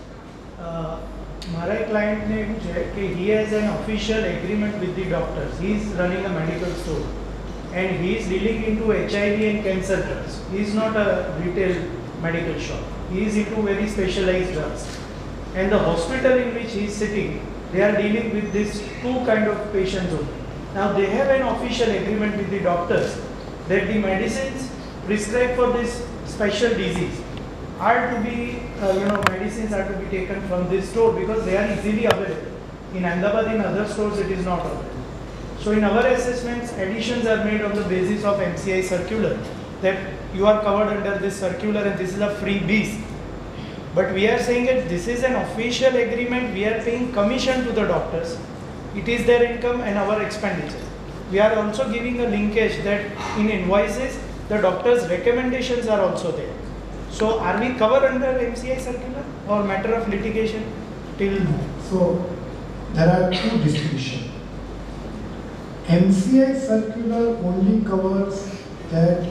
મારા ક્લાયન્ટને એવું છે કે he has an official agreement with the doctors. He is running a medical store and he is dealing into H I V and cancer drugs. He is not a retail medical shop. He is into very specialized drugs. And the hospital in which he is sitting, they are dealing with this two kind of patients only. Now they have an official agreement with the doctors that the medicines prescribed for this special disease are to be, uh, you know, medicines are to be taken from this store because they are easily available. In Ahmedabad, in other stores, it is not available. So in our assessments, additions are made on the basis of M C I circular that you are covered under this circular and this is a free beast. But we are saying that this is an official agreement, we are paying commission to the doctors. It is their income and our expenditure. We are also giving a linkage that in invoices, the doctor's recommendations are also there. So are we covered under M C I circular or matter of litigation till? So there are two distinctions. M C I circular only covers that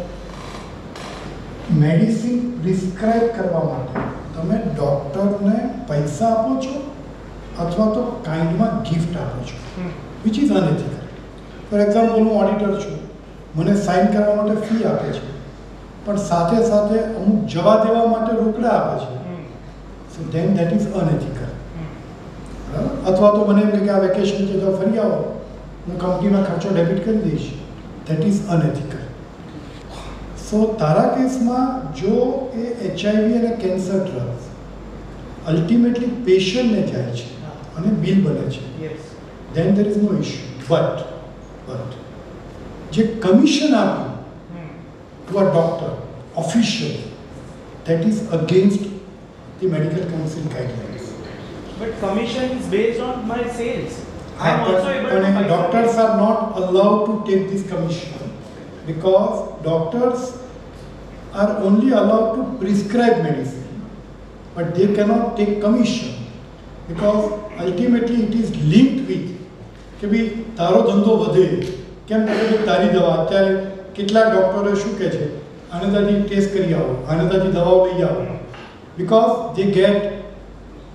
medicine prescribe કરવા માટે તમે ડૉક્ટરને પૈસા આપો છો અથવા તો કાઇન્ડમાં gift આપો છો, which is unethical. For example હું ઓડિટર છું, મને સાઇન કરવા માટે ફી આપે છે પણ સાથે સાથે અમુક જવા દેવા માટે રોકડા આપે છે. So then that is unethical. બરાબર? અથવા તો મને એમ કે આ વેકેશન છે તો ફરી આવો, હું કંપનીમાં ખર્ચો ડેબિટ કરી દઈશ, ધેટ ઇઝ અનએથિકલ. સો તારા કેસમાં જો એ એચઆઈવી અને કેન્સર ડ્રગ્સ અલ્ટિમેટલી પેશન્ટને જાય છે અને બિલ બને છે, then there is no issue. But but જે કમિશન આપ્યું to a doctor official, that is against the medical council guidelines. But commission is based on my sales. I am but, also able but to buy. doctors are not allowed to take this commission because doctors are only allowed to prescribe medicine, but they cannot take commission because ultimately it is linked with કે ભાઈ તારો ધંધો વધે કેમ કે તારી દવા અત્યારે કેટલાક ડૉક્ટરો શું કહે છે આનંદાથી ટેસ્ટ કરી આવો, આનંદાથી દવાઓ લઈ આવો, because they get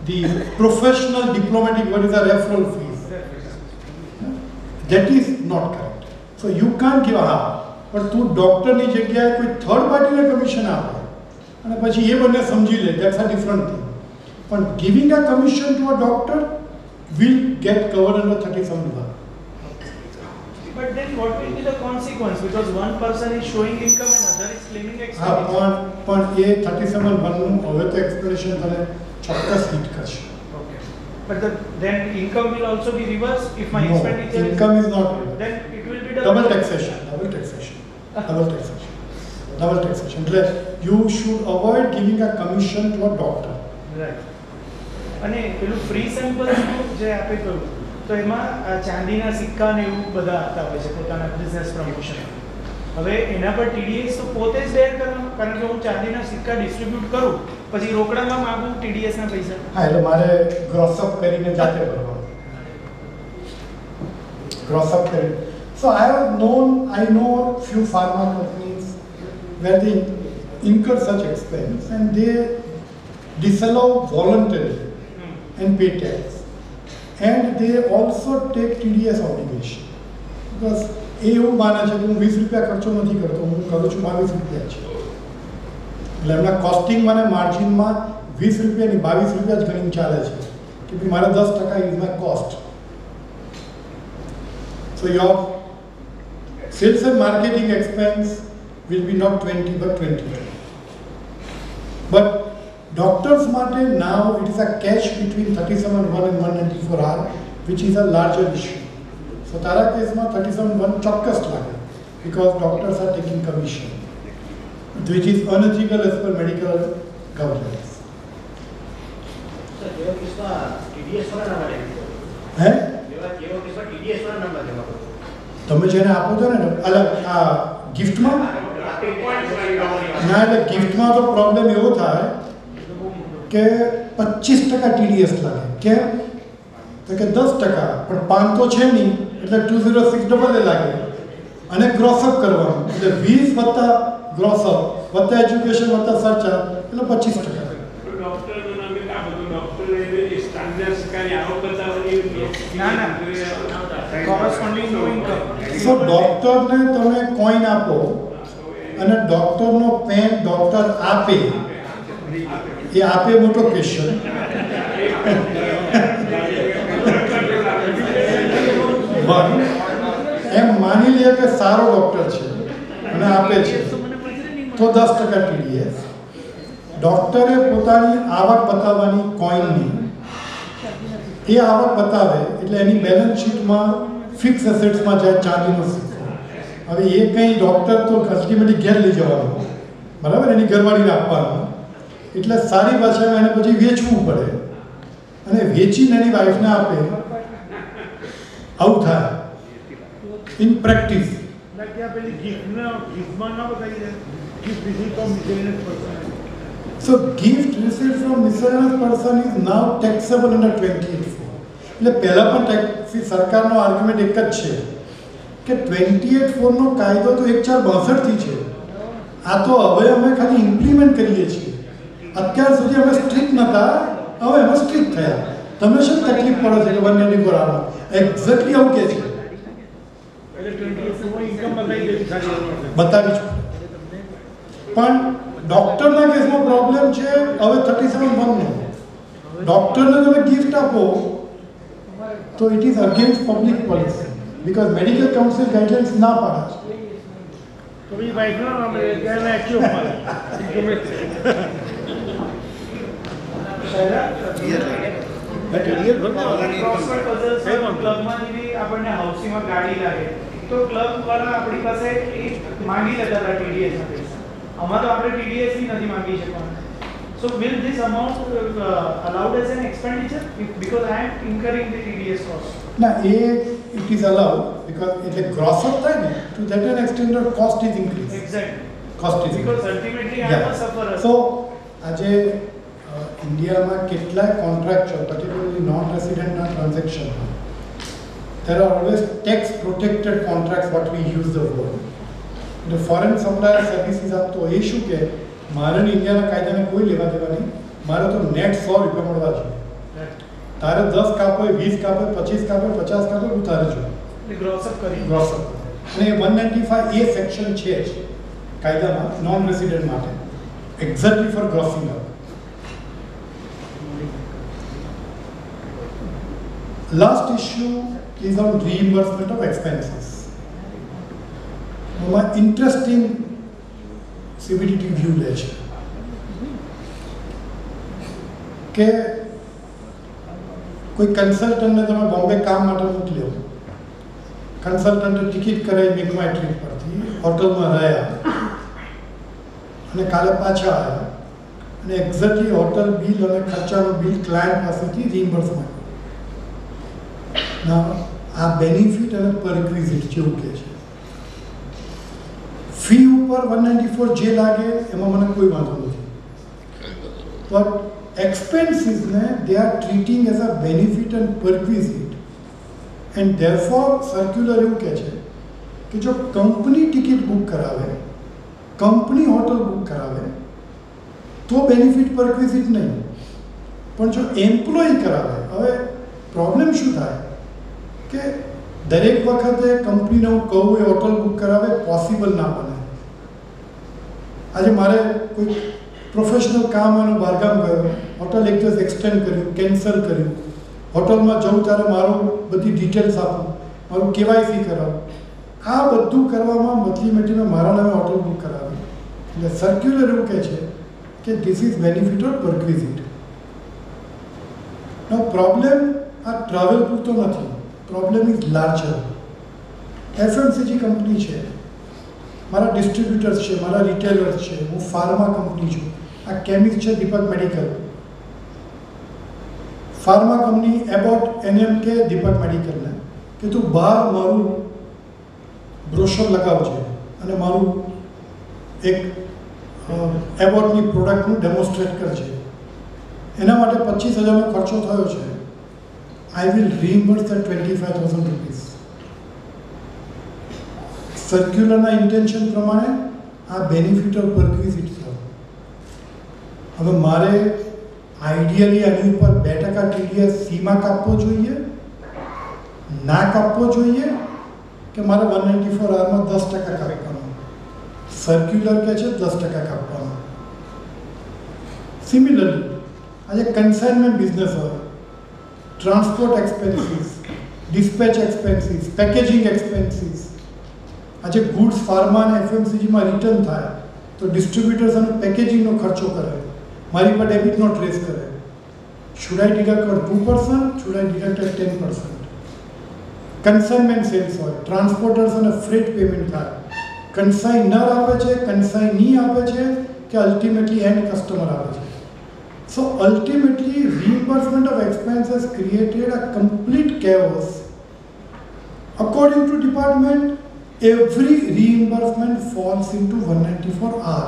the professional diplomatic word is a referral fees. That is not correct. So you can't give a પણ તું ડૉક્ટરની જગ્યાએ કોઈ થર્ડ પાર્ટીને કમિશન આપે અને પછી એ બંને સમજી લે, દેટ્સ અ ડિફરન્ટ થિંગ. પણ giving a commission to a doctor will get covered under thirty-seven one. But then what will be the consequence? Because one person is showing income and other is claiming હા expenditure. પણ પણ એ thirty-seven one નું હવે તો explanation તને ચોક્કસ hit કરશે. Okay. But the, then income will also be reversed if my No, expenditure income is not then it will be double taxation, double taxation, double taxation, double taxation. એટલે you should avoid giving a commission to a doctor. Right. અને પેલું free સેમ્પલ્સનું જે આપે કહ્યું તો એમાં આ ચાંદીના સિક્કા ને એવું બધા આપતા હોય છે પોતાના બિઝનેસ પ્રમોશન. હવે એના પર ટીડીએસ તો પોતે જ બેર કરવાનું, કારણ કે હું ચાંદીના સિક્કા ડિસ્ટ્રીબ્યુટ કરું પછી રોકડામાં માગું ટીડીએસના પૈસા. હા એટલે મારે ગ્રોસઅપ કરીને જાતે ભરવાનું. ગ્રોસઅપ કરીને. So I have known, I know few pharma companies where they incur such expense and they disallow voluntarily and pay tax. And they also take T D S obligation. Because એ એવું માને છે કે હું વીસ રૂપિયા ખર્ચો નથી કરતો, હું કરું છું બાવીસ રૂપિયા છે. એટલે એમના કોસ્ટિંગમાં ને માર્જિનમાં વીસ રૂપિયાની બાવીસ રૂપિયા જ ગણીને ચાલે છે કે ભાઈ મારા દસ ટકા is my cost. So your sales and marketing expense will be not twenty but twenty. But doctors mate now it is a catch between thirty-seven one and one ninety-four R, which is a larger issue. So tara case ma thirty-seven one ચોક્કસ લાગે because doctors are taking commission, which is unethical as per medical guidelines. Sir, કેવો કેસમાં TDS વાળા ના મળે? હે કેવા કેવો કેસમાં ટીડીએસ વાળા ના મળે? તમે જેને આપો છો ને અલગ આ ગિફ્ટમાં ના, એટલે ગિફ્ટમાં તો પ્રોબ્લેમ એવો થાય કે પચીસ ટકા ટીડીએસ લાગે. કેમ? તો કે દસ ટકા પણ પાંચ તો છે નહીં એટલે two zero six double A લાગે અને ગ્રોસઅપ કરવાનું એટલે વીસ વત્તા ગ્રોસઅપ વત્તા એજ્યુકેશન વત્તા સરચાર્જ એટલે પચીસ ટકા. ના ના કોરસ્પોન્ડિંગ નો ઇન્કમ. સો ડૉક્ટરને તમે કોઈન આપો અને ડૉક્ટરનો પેન ડૉક્ટર આપે, એ આપે મોટો ક્વેશ્ચન. એમ માની લે કે સારો ડૉક્ટર છે અને આપે છે તો દસ ટકા ટીડીએસ. ડૉક્ટરે પોતાની આવક બતાવવાની કોઈનની, એ આવક બતાવે એટલે એની બેલેન્સ શીટમાં ફિક્સ એસેટ્સમાં જાય ચાંદીનો સિક્કો. હવે એ કંઈ ડૉક્ટર તો અલ્ટિમેટલી ઘેર લઈ જવાનું, બરાબર, એની ઘરવાળીને આપવાનું. એટલે સારી ભાષામાં એને પછી વેચવું પડે અને વેચીને એની વાઈફને આપે. આવું થાય in practice. So gift received from miscellaneous person is now taxable under twenty-eight four. એટલે પહેલા પણ ટેક્સ સરકારનો આર્ગ્યુમેન્ટ એક જ છે કે twenty-eight four નો કાયદો તો એક ચાર બાસઠ થી છે. આ તો હવે અમે ખાલી ઇમ્પ્લિમેન્ટ કરીએ છીએ. અત્યાર સુધી અમે સ્ટ્રિક્ટ નહોતા, હવે અમે સ્ટ્રિક્ટ થયા. તમે શું તકલીફ પડે છે કે વન નાઇન્ટી ફોર આમાં એક્ઝેક્ટલી આવું કે છે, બતાવી છું. પણ ડૉક્ટરના કેસમાં પ્રોબ્લેમ છે હવે થર્ટી સેવન વનનો. ડૉક્ટરને તમે ગિફ્ટ આપો તો it is against public policy because medical council guidelines ના પાડે છે. ક્લબમાં જેવી આપણને હાઉસિંગમાં ગાડી લાગે તો ક્લબ વાળા આપણી પાસે એ માંગી લેતા હતા ટીડીએસ ના પૈસા. આમાં તો આપણે ટીડીએસ ની નથી માંગી શકવાના. So will this amount uh, allowed as an expenditure because I am incurring the T D S cost? ના, એ it is allowed because એટલે gross up થાય ને to that an extent the cost is increased. Exactly. Cost is Because increased. ultimately I Yeah. am a sufferer. So આજે ઇન્ડિયામાં કેટલાય contractual particularly non રેસિડેન્ટના ટ્રાન્ઝેક્શનમાં there are always tax protected contracts what we use the word. The foreign supplier services આપતો એ શું કે મારે ઇન્ડિયાના કાયદાને કોઈ લેવા દેવા નહીં, મારે તો નેટ સો રૂપિયા મળવા જોઈએ. તારે દસ કાપો વીસ કાપો પચીસ કાપો પચાસ કાપો હું તારે જો ગ્રોસઅપ કરી ગ્રોસઅપ અને one ninety five A section છે જ કાયદામાં નોન રેસિડેન્ટ માટે exactly for grossing up. Last issue is on reimbursement of expenses. My interesting C B D T view લે છે કે કોઈ કન્સલ્ટન્ટને તમે બોમ્બે કામ માટે મોકલ્યો, કન્સલ્ટન્ટે ટિકિટ કરાવી મેઘમાય ટ્રીપ પરથી, હોટલમાં રહ્યા અને કાલે પાછા આવ્યા અને એક્ઝેક્ટલી હોટલ બિલ અને ખર્ચાનું બિલ ક્લાયન્ટ પાસેથી રિમ્બર્સમેન્ટ. ના આ બેનિફિટ અને પરક્વિઝિટ જેવું કહે છે. ફી ઉપર વન નાઇન્ટી ફોર જે લાગે એમાં મને કોઈ વાંધો નથી, બટ expenses-ને they are treating as a benefit and perquisite, and therefore circular એવું કહે છે કે જો કંપની ટિકિટ બુક કરાવે, કંપની હોટલ બુક કરાવે તો બેનિફિટ પરક્વિઝિટ નહીં, પણ જો એમ્પ્લોય કરાવે. હવે પ્રોબ્લેમ શું થાય કે દરેક વખતે કંપનીને હું કહું એ હોટલ બુક કરાવે પોસિબલ ના બને. આજે મારે કોઈ પ્રોફેશનલ કામ એનો બહારગામ ગયો, હોટલ એક દિવસ એક્સટેન્ડ કર્યું, કેન્સલ કર્યું, હોટલમાં જવું ત્યારે મારું બધી ડિટેલ્સ આપું, મારું કેવાયસી કરાવું, આ બધું કરવામાં મતલી મટી મેં મારા નામે હોટલ બુક કરાવી. એટલે સર્ક્યુલર એવું કહે છે કે this is benefit of perquisite. No problem આ ટ્રાવેલ પૂરતો નથી, problem is larger. FMCG company છે, મારા ડિસ્ટ્રીબ્યુટર્સ છે, મારા રિટેલર્સ છે, હું ફાર્મા કંપની છું, આ કેમિસ્ટ છે Deepak medical, pharma company Abbott એને એમ કે દીપક મેડિકલને કે તું બહાર મારું બ્રોશર લગાવજે અને મારું એક એબોટની પ્રોડક્ટનું ડેમોન્સ્ટ્રેટ કરજે. એના માટે પચીસ હજારનો ખર્ચો થયો છે. I will reimburse the twenty five thousand rupees. સર્ક્યુલરના ઇન્ટેન્શન પ્રમાણે આ બેનિફિટ ઓફ પરક્વિઝિટ થયો. હવે મારે આઈડિયલી આની ઉપર બે ટકા ટીડીએસ સીમાં કાપવો જોઈએ, ના કાપવો જોઈએ, કે મારે વન નાઇન્ટી ફોર આરમાં દસ ટકા કાપવાનો. સર્ક્યુલર કે છે દસ ટકા કાપવાનો. સિમિલરલી આજે કન્સાઇનમેન્ટ બિઝનેસ હોય, transport expenses, dispatch expenses, packaging expenses, આજે ગુડ્સ ફાર્મા અને એફએમસીજીમાં રિટર્ન થાય તો ડિસ્ટ્રીબ્યુટર્સ અને પેકેજિંગનો ખર્ચો કરે, મારી પર ડેબિટ નોટ રેઝ કરે. Should I deduct or two percent, should I deduct ten percent. Consignment sales હોય, ટ્રાન્સપોર્ટર્સ અને ફ્રેટ પેમેન્ટ થાય, કન્સાઇનર આપે છે, કન્સાઇની આપે છે કે અલ્ટિમેટલી એન્ડ કસ્ટમર આપે છે. So ultimately reimbursement of expenses created a complete chaos. According to department, every reimbursement falls into one ninety-four R.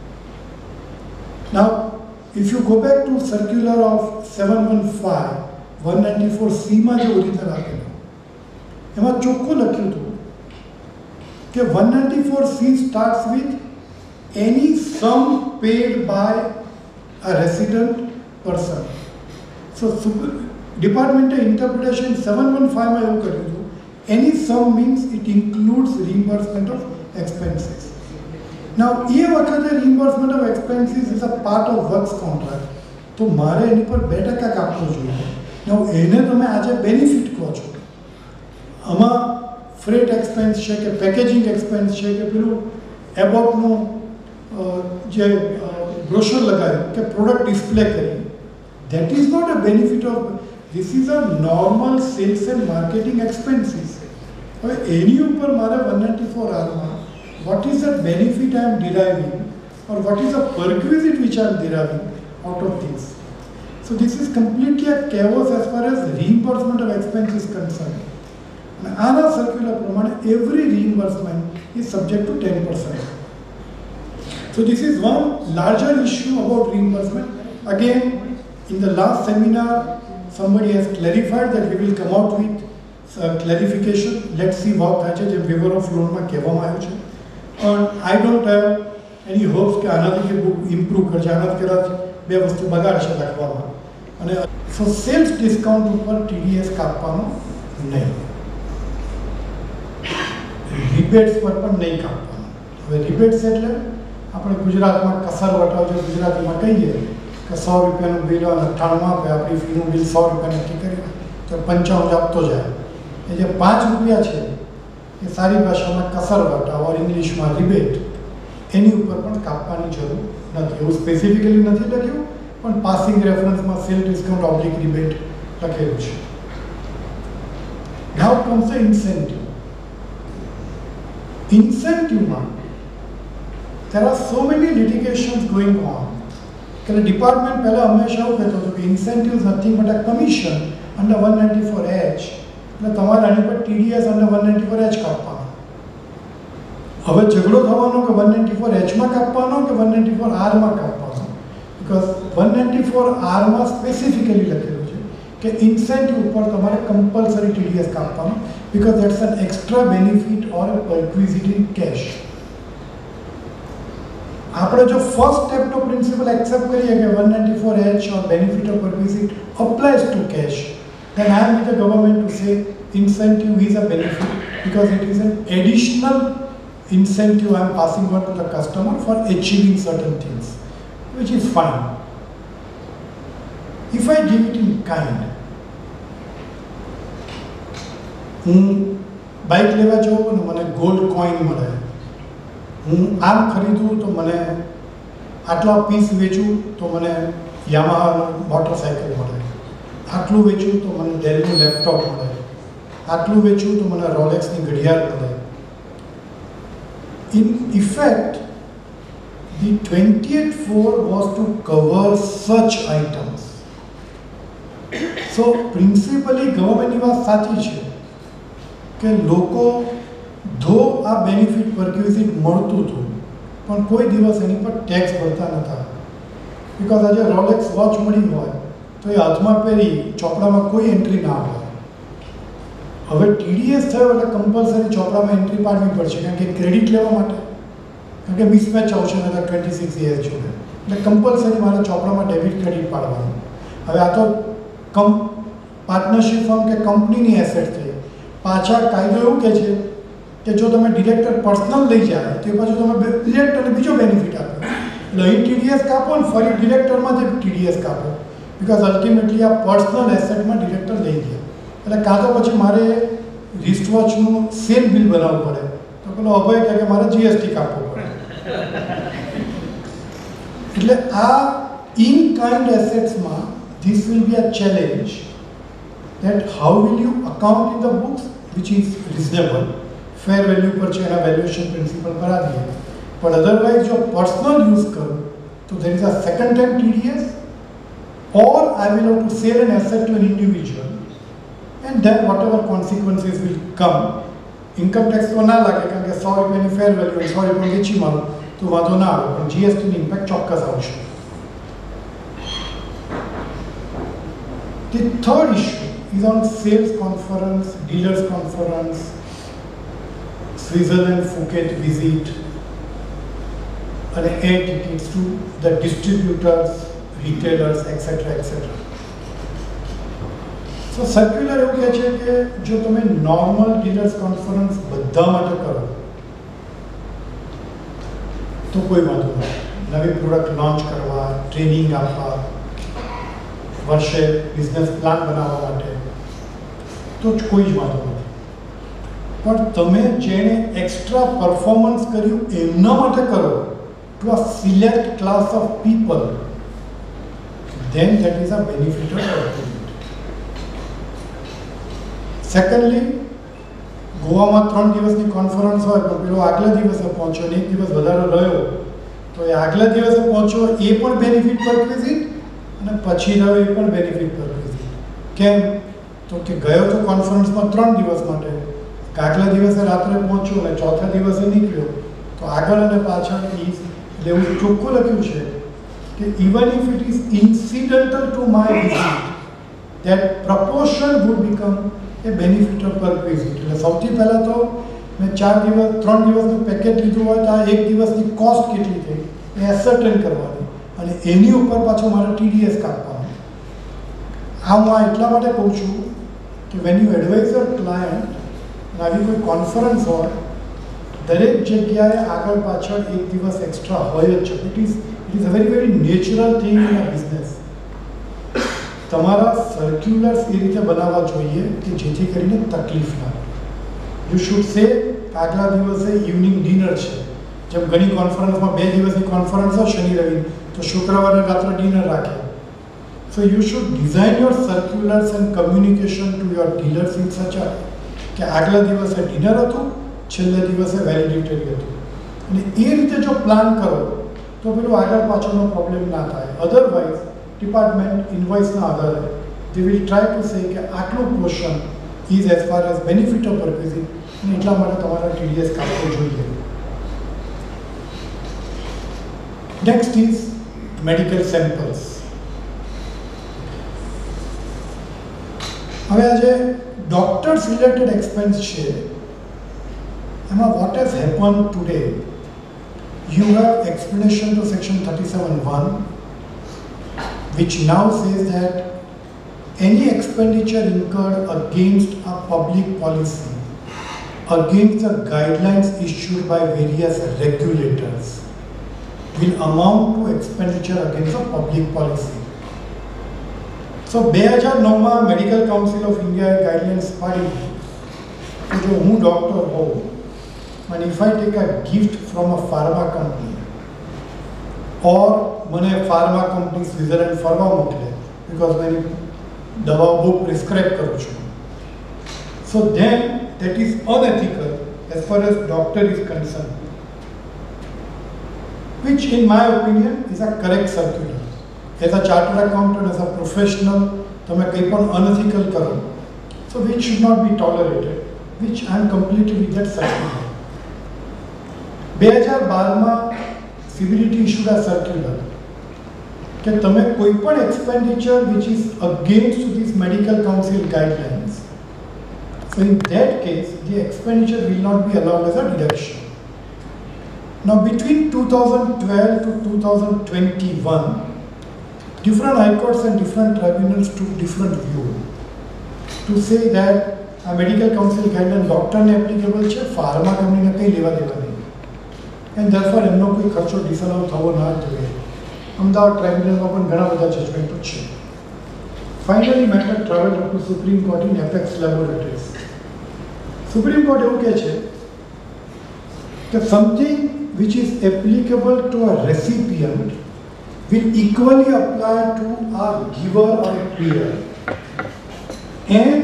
Now, if you go back to circular of seven one five, one ninety-four C માં જે original આપેલું એમાં ચોખ્ખું લખ્યું હતું કે one ninety-four C starts with any sum paid by a resident person. So, department interpretation seven one five માં એવું કર્યું હતું, any sum means it includes reimbursement of expenses. Now, એ વખતે reimbursement of expenses is a part of works contract. તો મારે એની પર બે ટકા કાપવો જોઈએ. Now, એને તમે આજે બેનિફિટ કહો છો. આમાં ફ્રેટ એક્સપેન્સ છે કે પેકેજિંગ એક્સપેન્સ છે કે પેલું એબોટનું જે બ્રોશર લગાવ્યું કે પ્રોડક્ટ ડિસ્પ્લે કરી, that is not a benefit of, this is a normal sales and marketing expenses. હવે એની ઉપર મારે one ninety-four R માં what is the benefit I am deriving or what is the perquisite which I am deriving out of this. So this is completely a chaos as far as reimbursement of expense is concerned. And આના circular પ્રમાણે every reimbursement is subject to ten percent. So this is one larger issue about reimbursement. Again, in the last seminar, somebody has clarified that we will come out with uh, clarification. Let's see what થાય છે, જે waiver of loan માં કહેવામાં આવ્યું છે. And I don't have any hopes કે આનાથી કે બુક ઇમ્પ્રૂવ કરશે, આનાથી કદાચ બે વસ્તુ બગાડશે લખવામાં. અને સો સેલ્સ ડિસ્કાઉન્ટ ઉપર ટીડીએસ કાપવાનો નહીં, રિબેટ્સ પર પણ નહીં કાપવાનું. હવે રિબેટ્સ એટલે આપણે ગુજરાતમાં કસર વટાવ જો ગુજરાતીમાં કહીએ કે સો રૂપિયાનું બિલ અને અઠ્ઠાણું આપે, આપણી ફીનું બિલ સો રૂપિયા નક્કી કરી તો પંચાણું આપતો જાય. એ જે પાંચ રૂપિયા છે એ સારી ભાષામાં કસર વટાવ ઓર ઇંગ્લિશમાં રિબેટ, એની ઉપર પણ કાપવાની જરૂર નથી. એવું સ્પેસિફિકલી નથી લખ્યું, પણ પાસિંગ રેફરન્સમાં સેલ ડિસ્કાઉન્ટ ઓબ્લિક રિબેટ લખેલું છે. Now comes the incentive. ઇન્સેન્ટિવમાં there are so many litigations going on કે ડિપાર્ટમેન્ટ પહેલાં હંમેશા એવું કહેતો હતો કે incentives nothing but a commission under one ninety four H, એટલે તમારે આની પર TDS under one ninety four H કાપવાનો. હવે ઝઘડો થવાનો કે વન નાઇન્ટી ફોર એચમાં કાપવાનો કે વન નાઇન્ટી ફોર આરમાં કાપવાનો, બિકોઝ વન નાઇન્ટી ફોર આરમાં સ્પેસિફિકલી લખેલું છે કે ઇન્સેન્ટિવ ઉપર તમારે કમ્પલસરી ટીડીએસ કાપવાનો, because that's an extra benefit or perquisite in cash. આપણે જો ફર્સ્ટ સ્ટેપનો પ્રિન્સિપલ એક્સેપ્ટ કરીએ કે one ninety four H or benefit of perquisite applies to cash, then I am with the government to say incentive is a benefit because it is an additional incentive I am passing on to the customer for achieving certain things, which is fine. If I give it in kind, હું bike લેવા જાઉં ને મને gold coin મળે, હું આમ ખરીદું તો મને આટલા પીસ વેચું તો મને યામાહા મોટરસાઇકલ મળે, આટલું વેચું તો મને ડેલનું લેપટોપ મળે, આટલું વેચું તો મને રોલેક્સની ઘડિયાળ મળે. In effect, the twentieth floor was to cover such items. So, principally, ગવર્મેન્ટની વાત સાચી છે કે લોકો ધો આ બેનિફિટ પરક્વિઝિટ મળતું હતું પણ કોઈ દિવસ એની પર ટેક્સ ભરતા નહોતા. બિકોઝ આજે રોલેક્સ વોચ મળી હોય તો એ હાથમાં પહેરી ચોપડામાં કોઈ એન્ટ્રી ના હોય. હવે ટીડીએસ થયો એટલે કમ્પલસરી ચોપડામાં એન્ટ્રી પાડવી પડશે, કારણ કે ક્રેડિટ લેવા માટે, કારણ કે મિસમેચ આવશે ને ટ્વેન્ટી સિક્સ યર્સ જોડે, એટલે કમ્પલસરી મારે ચોપડામાં ડેબિટ ક્રેડિટ પાડવાનું. હવે આ તો કમ પાર્ટનરશિપ ફર્મ કે કંપનીની એસેટ થઈ. પાછા કાયદો એવું કહે છે કે જો તમે ડિરેક્ટર પર્સનલ લઈ જાય તો પછી તમે ડિરેક્ટરને બીજો બેનિફિટ આપો, એટલે અહીં ટીડીએસ કાપો ને ફરી ડિરેક્ટરમાં જ ટીડીએસ કાપો, બિકોઝ અલ્ટિમેટલી આ પર્સનલ એસેટમાં ડિરેક્ટર લઈ ગયા. એટલે કાં તો પછી મારે રિસ્ટ વોચનું સેલ બિલ બનાવવું પડે, તો પેલો અભય કહે કે મારે જીએસટી કાપવું પડે. એટલે આ ઇન કાઇન્ડ એસેટ્સમાં this will be a challenge that how will you account in the books which is reasonable, fair value પર છે એના વેલ્યુએશન પ્રિન્સિપલ પર આવીએ, પણ અધરવાઇઝ જો પર્સનલ યુઝ કરું તો there is a second time T D S or I will have to sell an asset to an individual and then whatever consequences will come, income tax તો ના લાગે કારણ કે સો રૂપિયાની ફેર વેલ્યુ સો રૂપિયા વેચી મારું તો વાંધો ના આવે, પણ જીએસટીની ઇમ્પેક્ટ ચોક્કસ આવશે. The third issue is on sales conference, dealers conference, Switzerland, Phuket visit, and air tickets to the distributors, retailers, et cetera, et cetera. So circular એવું કહે છે કે જો તમે normal dealers conference બધા માટે કરો તો કોઈ વાંધો નહીં, નવી પ્રોડક્ટ લોન્ચ કરવા, ટ્રેનિંગ આપવા, વર્ષે બિઝનેસ પ્લાન બનાવવા માટે તો જ કોઈ જ વાંધો નથી. પણ તમે જેણે એક્સ્ટ્રા પરફોર્મન્સ કર્યું એમના માટે કરો to a select class of people, then that is a benefit of argument. Secondly, ગોવામાં ત્રણ દિવસની કોન્ફરન્સ હોય પણ પેલો આગલા દિવસે પહોંચ્યો અને એક દિવસ વધારે રહ્યો તો એ આગલા દિવસે પહોંચ્યો એ પણ બેનિફિટ પરક્વિઝિટ અને પછી રહ્યો એ પણ બેનિફિટ પરક્વિઝિટ. કેમ તો કે ગયો તો કોન્ફરન્સમાં ત્રણ દિવસ માટે, આગલા દિવસે રાત્રે પહોંચ્યો અને ચોથા દિવસે નીકળ્યો તો આગળ અને પાછળ ઇઝ, એટલે એવું ચોખ્ખું લખ્યું છે કે even if it is incidental to my visit that proportion would become a benefit of perquisite. એટલે સૌથી પહેલાં તો મેં ચાર દિવસ ત્રણ દિવસનું પેકેજ લીધું હોય તો આ એક દિવસની કોસ્ટ કેટલી થઈ એ એસર્ટેન કરવાની અને એની ઉપર પાછો મારે ટીડીએસ કાપવાનો. આ હું આ એટલા માટે કહું છું કે when you advise your client આવી કોઈ કોન્ફરન્સ હોય દરેક જગ્યાએ આગળ પાછળ એક દિવસ એક્સ્ટ્રા હોય જ છે. It is it is a very very natural thing in a business. તમારા સર્ક્યુલર્સ એ રીતે બનાવવા જોઈએ કે જેથી કરીને તકલીફ ના થાય. યુ શુડ સે આગલા દિવસે ઇવનિંગ ડિનર છે. જેમ ઘણી કોન્ફરન્સમાં બે દિવસની કોન્ફરન્સ હોય શનિ રવિ, તો શુક્રવારે રાત્રે ડિનર રાખે. So you should design your circulars and communication to your dealers in such a કે આગલા દિવસે ડિનર હતું, છેલ્લે દિવસે વેલિડિટરી હતું. અને એ રીતે જો પ્લાન કરો તો પેલું આગળ પાછળનો પ્રોબ્લેમ ના થાય. અધરવાઇઝ ડિપાર્ટમેન્ટ ઇન્વોઇસના આધારે they will try to say કે આટલું portion is as far as benefit of perquisite, અને એટલા માટે તમારા ટીડીએસ કાપવું જોઈએ. Next is medical samples. હવે આ જે ડોક્ટર્સ રિલેટેડ એક્સપેન્સ છે એમાં what has happen today, you have explanation to section thirty seven one which now says that any expenditure incurred against a public policy, against the guidelines issued by various regulators, will amount to expenditure against the public policy. So બે હજાર નવમાં medical council of ઇન્ડિયાએ guidelines પાડી કે જો હું doctor હોઉં and if I take a gift from a pharma company or મને ફાર્મા કંપની સ્વિટ્ઝરલેન્ડ ફરવા મોકલે બિકોઝ મેં દવાઓ બહુ પ્રિસ્ક્રાઇબ કરું છું, so then that is unethical as far as doctor is concern, which in my opinion is a correct circular. As a chartered accountant, as a professional તમે કંઈ પણ અનએથિકલ કરો, so which should not be tolerated, which I am completely with that circular. બે હજાર બારમાં સિવિલિટી issued અ circular કે તમે કોઈ પણ expenditure which is against this medical council guidelines, so in that case the expenditure will not be allowed as a deduction. Now between two thousand twelve to two thousand twenty one different high courts and different tribunals took different view to say that a medical council guideline doctor ne applicable છે, pharma કંપનીને કંઈ લેવા દેવા નહીં, and therefore એમનો કોઈ ખર્ચો ડિસઅલાઉ થવો ના જોઈએ. અમદાવાદ ટ્રાઇબ્યુનલમાં પણ ઘણા બધા જજમેન્ટો છે. Finally matter travel up to supreme court in Apex Laboratories. Supreme court એવું કહે છે કે something which is applicable to a recipient will equally apply to a giver or a payer, and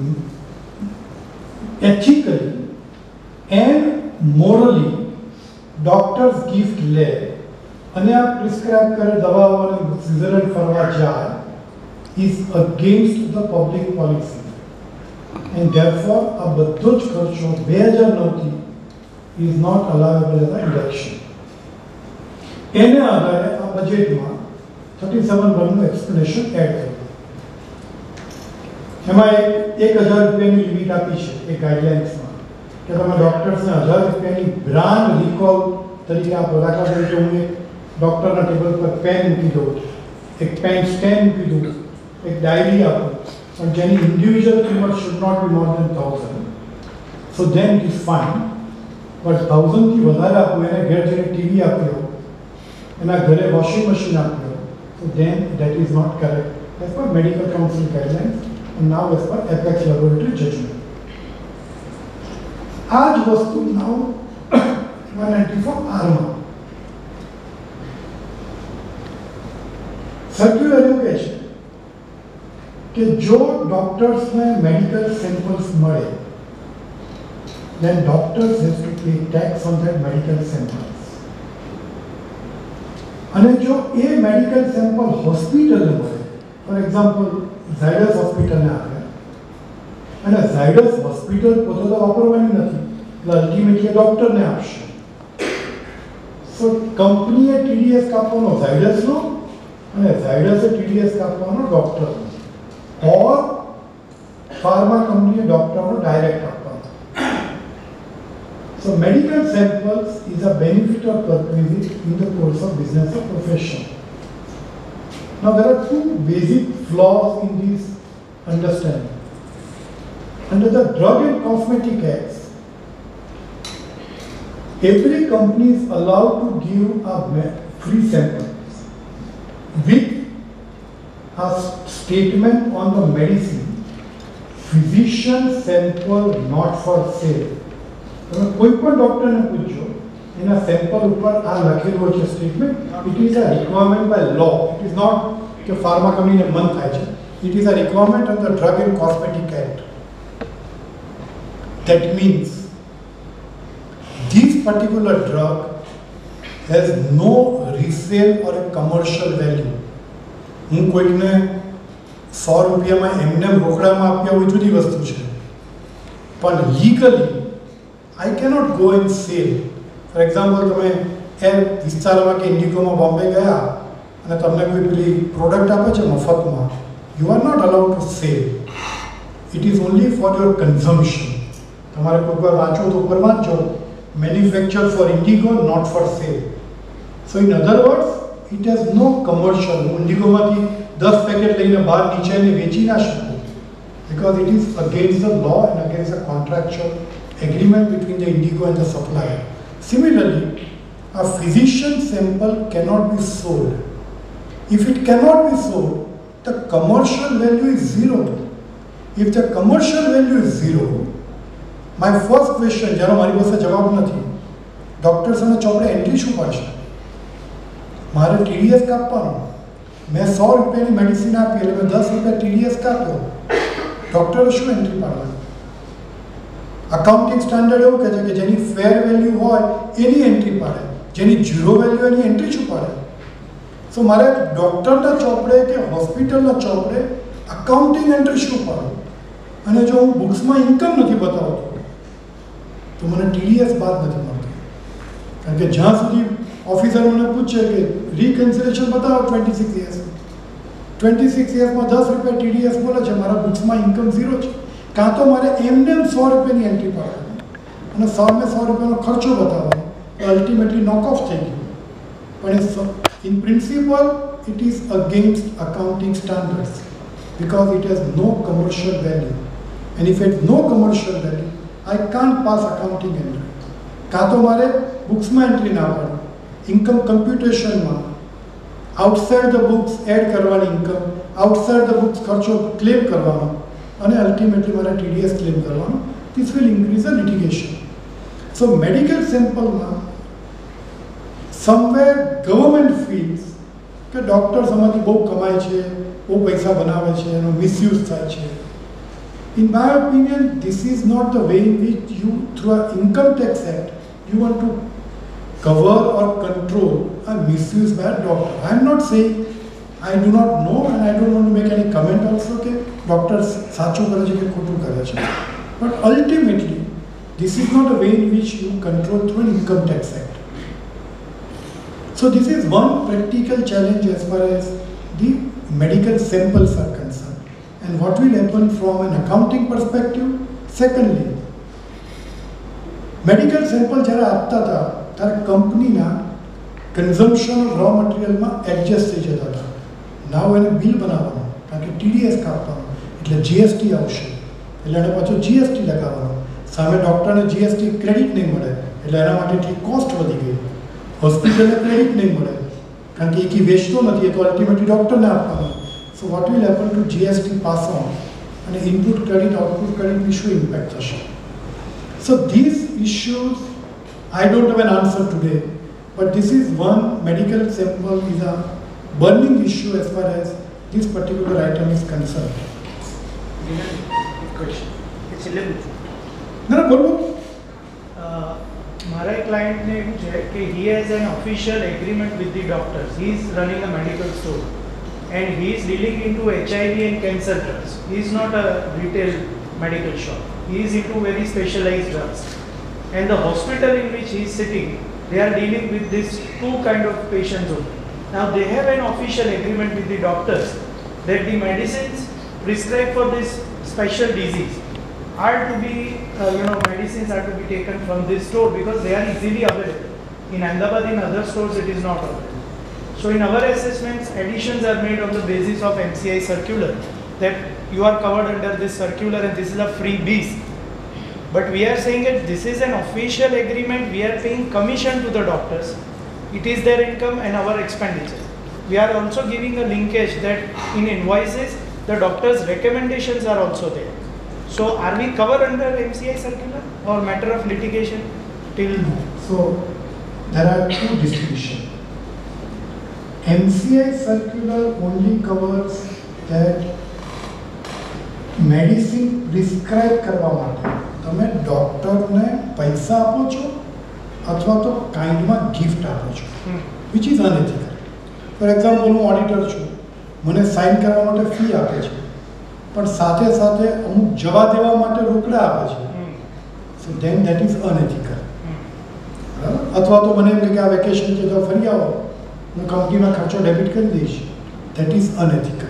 ethically and morally doctors gift લે અને આ prescribe કરે દવાઓ અને સ્વિટ્ઝરલેન્ડ ફરવા જાય is against the public policy, and therefore આ બધો જ ખર્ચો બે હજાર નવથી is not allowable as a deduction. એને આધારે આ બજેટમાં થર્ટી સેવન વનનું એક્સપ્લેનેશન એડ કર્યું. એમાં એક એક હજાર રૂપિયાની લિમિટ આપી છે એ ગાઈડલાઇન્સમાં કે તમે ડૉક્ટર્સને હજાર રૂપિયાની બ્રાન્ડ રિકોલ તરીકે આપો. દાખલા તરીકે હું એક ડૉક્ટરના ટેબલ પર પેન મૂકી દઉં, એક પેન સ્ટેન્ડ મૂકી દઉં, એક ડાયરી આપું, પણ જેની ઇન્ડિવિજ્યુઅલ કિંમત should not be more than thousand, so then it is fine. But થાઉઝન્ડથી વધારે આપું, એને ઘેર જઈને ટીવી આપ્યો, એના ઘરે વોશિંગ મશીન આપ્યો, so then that is not correct as per medical council guidelines and now as per apex laboratory judgment. આ જ વસ્તુ now one ninety-four R માં સર્ક્યુલર એવું કહે છે કે જો ડોક્ટર્સને મેડિકલ સેમ્પલ્સ મળે then doctors have to pay tax on that medical samples. અને જો એ મેડિકલ સેમ્પલ હોસ્પિટલને મળે, ફોર એક્ઝામ્પલ ઝાયડસ હોસ્પિટલને આપે અને ઝાયડસ હોસ્પિટલ પોતે તો વાપરવાની નથી, એટલે અલ્ટિમેટલી ડૉક્ટરને આપશે, સો કંપનીએ ટીડીએસ કાપવાનો ઝાયડસનો અને ઝાયડસે ટીડીએસ કાપવાનો ડૉક્ટરનો, ઓર ફાર્મા કંપનીએ ડૉક્ટરનો ડાયરેક્ટ આપવાનો. So medical samples is a benefit of perquisite in the course of business or profession. Now there are two basic flaws in this understanding. Under the Drug and Cosmetic Acts, every company is allowed to give a free sample with a statement on the medicine, physician sample not for sale. તમે કોઈ પણ ડોક્ટરને પૂછજો એના sample ઉપર આ લખેલું છે statement. It is a requirement by law. It is not કે ફાર્મા કંપનીને મન થાય છે. It is a requirement of the drug and cosmetic act. That means this particular drug has no resale or a commercial value. હું કોઈકને સો રૂપિયામાં એમને રોકડામાં આપ્યા હોય જુદી વસ્તુ છે, પણ legally I cannot go and sell. For example, તમે એ વિસ્તારમાં કે ઇન્ડિગોમાં બોમ્બે ગયા અને તમને કોઈ પેલી પ્રોડક્ટ આપે છે મફતમાં, you are not allowed to sell. It is only for your consumption. તમારે કોઈ વાર વાંચો તો ઉપર વાંચો, manufactured for Indigo, not for sale. So in other words, it has no commercial. હું ઇન્ડિગોમાંથી દસ પેકેટ લઈને બહાર નીચેને વેચી ના શકું, because it is against the law and against the contractual agreement between the Indigo and the supplier. Similarly, a physician sample cannot be sold. If it cannot be sold, the commercial value is zero. If the commercial value is zero, my first question, જ્યારે મારી પાસે જવાબ નથી, doctors અને ચોપડે entry શું પાડશે? મારે TDS કાપવાનો. મેં સો રૂપિયાની મેડિસિન આપી એટલે મેં દસ રૂપિયા ટીડીએસ કાપ્યો. ડૉક્ટરે શું એન્ટ્રી પાડવાની? અકાઉન્ટિંગ સ્ટાન્ડર્ડ એવું કહે છે કે જેની ફેર વેલ્યુ હોય એની એન્ટ્રી પાડે, જેની ઝીરો વેલ્યુ એની એન્ટ્રી શું પાડે? સો મારે ડૉક્ટરના ચોપડે કે હોસ્પિટલના ચોપડે અકાઉન્ટિંગ એન્ટ્રી શું પાડું? અને જો હું બુક્સમાં ઇન્કમ નથી બતાવતો તો મને ટીડીએસ બાદ નથી મળતો. કારણ કે જ્યાં સુધી ઓફિસર મને પૂછે કે રિકન્સિલેશન બતાવો twenty six years twenty six યર્સમાં દસ રૂપિયા ટીડીએસ બોલે છે, મારા બુક્સમાં ઇન્કમ ઝીરો છે. કાં તો મારે એમને એમ સો રૂપિયાની એન્ટ્રી પાડવાની અને સો મેં સો રૂપિયાનો ખર્ચો બતાવવાનો, અલ્ટિમેટલી નોક ઓફ થઈ ગયું. પણ એ in principle it is against accounting standards because it has no commercial value. And if it has no commercial value, I can't pass accounting entry. કાં તો મારે બુક્સમાં એન્ટ્રી ના પાડવી, ઇન્કમ કમ્પ્યુટેશનમાં આઉટસાઇડ ધ બુક્સ એડ કરવાની income, outside the books ખર્ચો claim કરવાનો અને અલ્ટિમેટલી મારે ટીડીએસ ક્લેમ કરવાનો. This will increase the litigation. So medical સેમ્પલમાં સમવેર ગવર્મેન્ટ ફીલ્સ કે ડૉક્ટર્સ આમાંથી બહુ કમાય છે, બહુ પૈસા બનાવે છે, એનો મિસયુઝ થાય છે. In my opinion, this is not the way in which you, through an income tax act, you want to cover or control a misuse by a doctor. I am not saying, I do not know and I don't want to make any comment also કે doctors સાચું કરે છે કે ખોટું કરે છે. But ultimately, this is not a way in which you control through an income tax act. So this is one practical challenge as far as the medical samples are concerned. And what will happen from an accounting perspective? Secondly, medical sample જ્યારે આપતા હતા ત્યારે કંપનીના consumption of raw મટીરિયલમાં adjust થઈ જતા હતા. નાવ એને બિલ બનાવવાનું, કારણ કે ટીડીએસ કાપવાનું એટલે જીએસટી આવશે, એટલે એને પાછું જીએસટી લગાવવાનું. સામે ડૉક્ટરને જીએસટી ક્રેડિટ નહીં મળે એટલે એના માટેથી કોસ્ટ વધી ગઈ. હોસ્પિટલને ક્રેડિટ નહીં મળે કારણ કે એ વેચતો નથી, એ તો અલ્ટિમેટલી ડૉક્ટરને આપવાનું. So what will happen to G S T pass on and input credit, output credit issue impact થશે. So these issues, I don't have an answer today, but this is one medical sample is a burning issue as far as this particular item is concerned. question. It's eleven. ના ના બોલો. મારા ક્લાયન્ટને એવું છે કે he has an official agreement with the doctors. He is running a medical store. And he is dealing into H I V and cancer drugs. He is not a retail medical shop. He is into very specialized drugs. And the hospital in which he is sitting, they are dealing with these two kind of patients only. Now they have an official agreement with the doctors that the medicines prescribed for this special disease are to be, uh, you know, medicines are to be taken from this store because they are easily available. In Ahmedabad, in other stores, it is not available. So in our assessments, additions are made on the basis of M C I circular that you are covered under this circular and this is a freebies. But we are saying that this is an official agreement, we are paying commission to the doctors. It is their income and our expenditure. We are also giving a linkage that in invoices, the doctor's recommendations are also there. So are we covered under M C I circular or matter of litigation till? So there are two distinctions. M C I circular only covers that medicine prescribe કરવા માટે તમે ડોક્ટરને પૈસા આપો છો અથવા તો કાઇન્ડમાં gift આપો છો, which is unethical. For example, હું ઓડિટર છું, મને સાઇન કરવા માટે ફી આપે છે, પણ સાથે સાથે અમુક જવા દેવા માટે રોકડા આપે છે. So then that is unethical. અથવા તો મને એમ કે આ વેકેશન છે તો ફરી આવો, હું કંપનીમાં ખર્ચો ડેબિટ કરી દઈશ, ધેટ ઇઝ અનએથિકલ.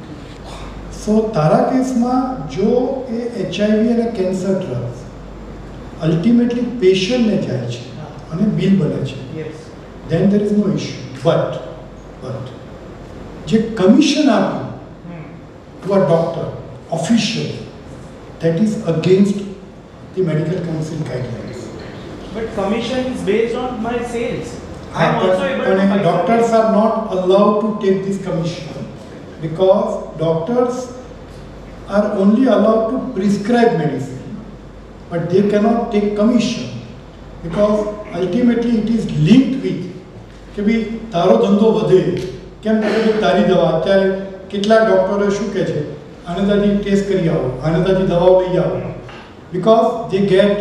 સો તારા કેસમાં જો એ એચઆઈવી અને કેન્સર ડ્રગ્સ અલ્ટિમેટલી પેશન્ટને જાય છે અને બિલ બને છે, then there is no issue. But but જે કમિશન આપ્યું to a doctor official, that is against the medical council guidelines. But commission is based on my sales. I am also able to buy. Doctors are not allowed to take this commission because doctors are only allowed to prescribe medicine, but they cannot take commission because ultimately it is linked with કે ભાઈ તારો ધંધો વધે કેમ કે તારી દવા અત્યારે કેટલાક ડોક્ટરો શું કહે છે, આનંદાજી ટેસ્ટ કરી આવો, આનંદાજી દવાઓ લઈ આવો, because they get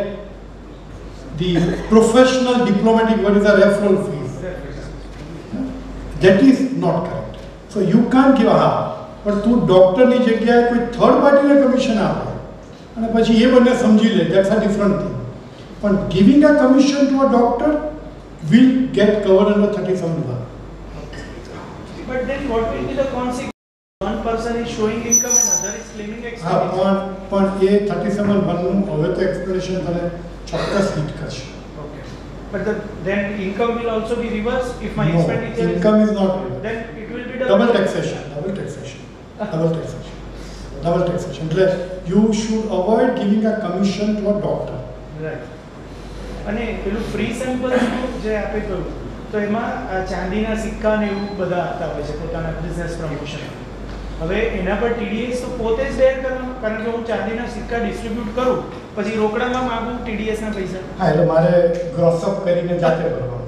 the professional diplomatic, what is the referral fees. That is not correct. So you can't give a half. પણ તું ડૉક્ટરની જગ્યાએ કોઈ થર્ડ પાર્ટીને કમિશન આપે અને પછી એ બંને સમજી લે, દેટ્સ અ ડિફરન્ટ થિંગ. પણ giving a commission to a doctor will get covered under thirty-seven one. But then what will be the consequence? One person is showing income and other is claiming હા, expenditure. પણ પણ એ thirty-seven one નું હવે તો explanation તને ચોક્કસ hit કરશે. Okay. But the, then income will also be reversed if my No, expenditure income is not reversed. Then it will be double, Double taxation, double taxation, double taxation, double taxation. એટલે you should avoid giving a commission to a doctor. Right. અને પેલું free samples જે આપે કહ્યું તો એમાં આ ચાંદીના સિક્કા ને એવું બધા આપતા હોય છે પોતાના બિઝનેસ પ્રમોશન. હવે એના પર ટીડીએસ તો પોતે જ બેર કરવાનું, કારણ કે હું ચાંદીના સિક્કા ડિસ્ટ્રીબ્યુટ કરું પછી રોકડામાં માંગુ ટીડીએસના પૈસા. હા, એટલે મારે ગ્રોસઅપ કરીને જાતે કરવાનું.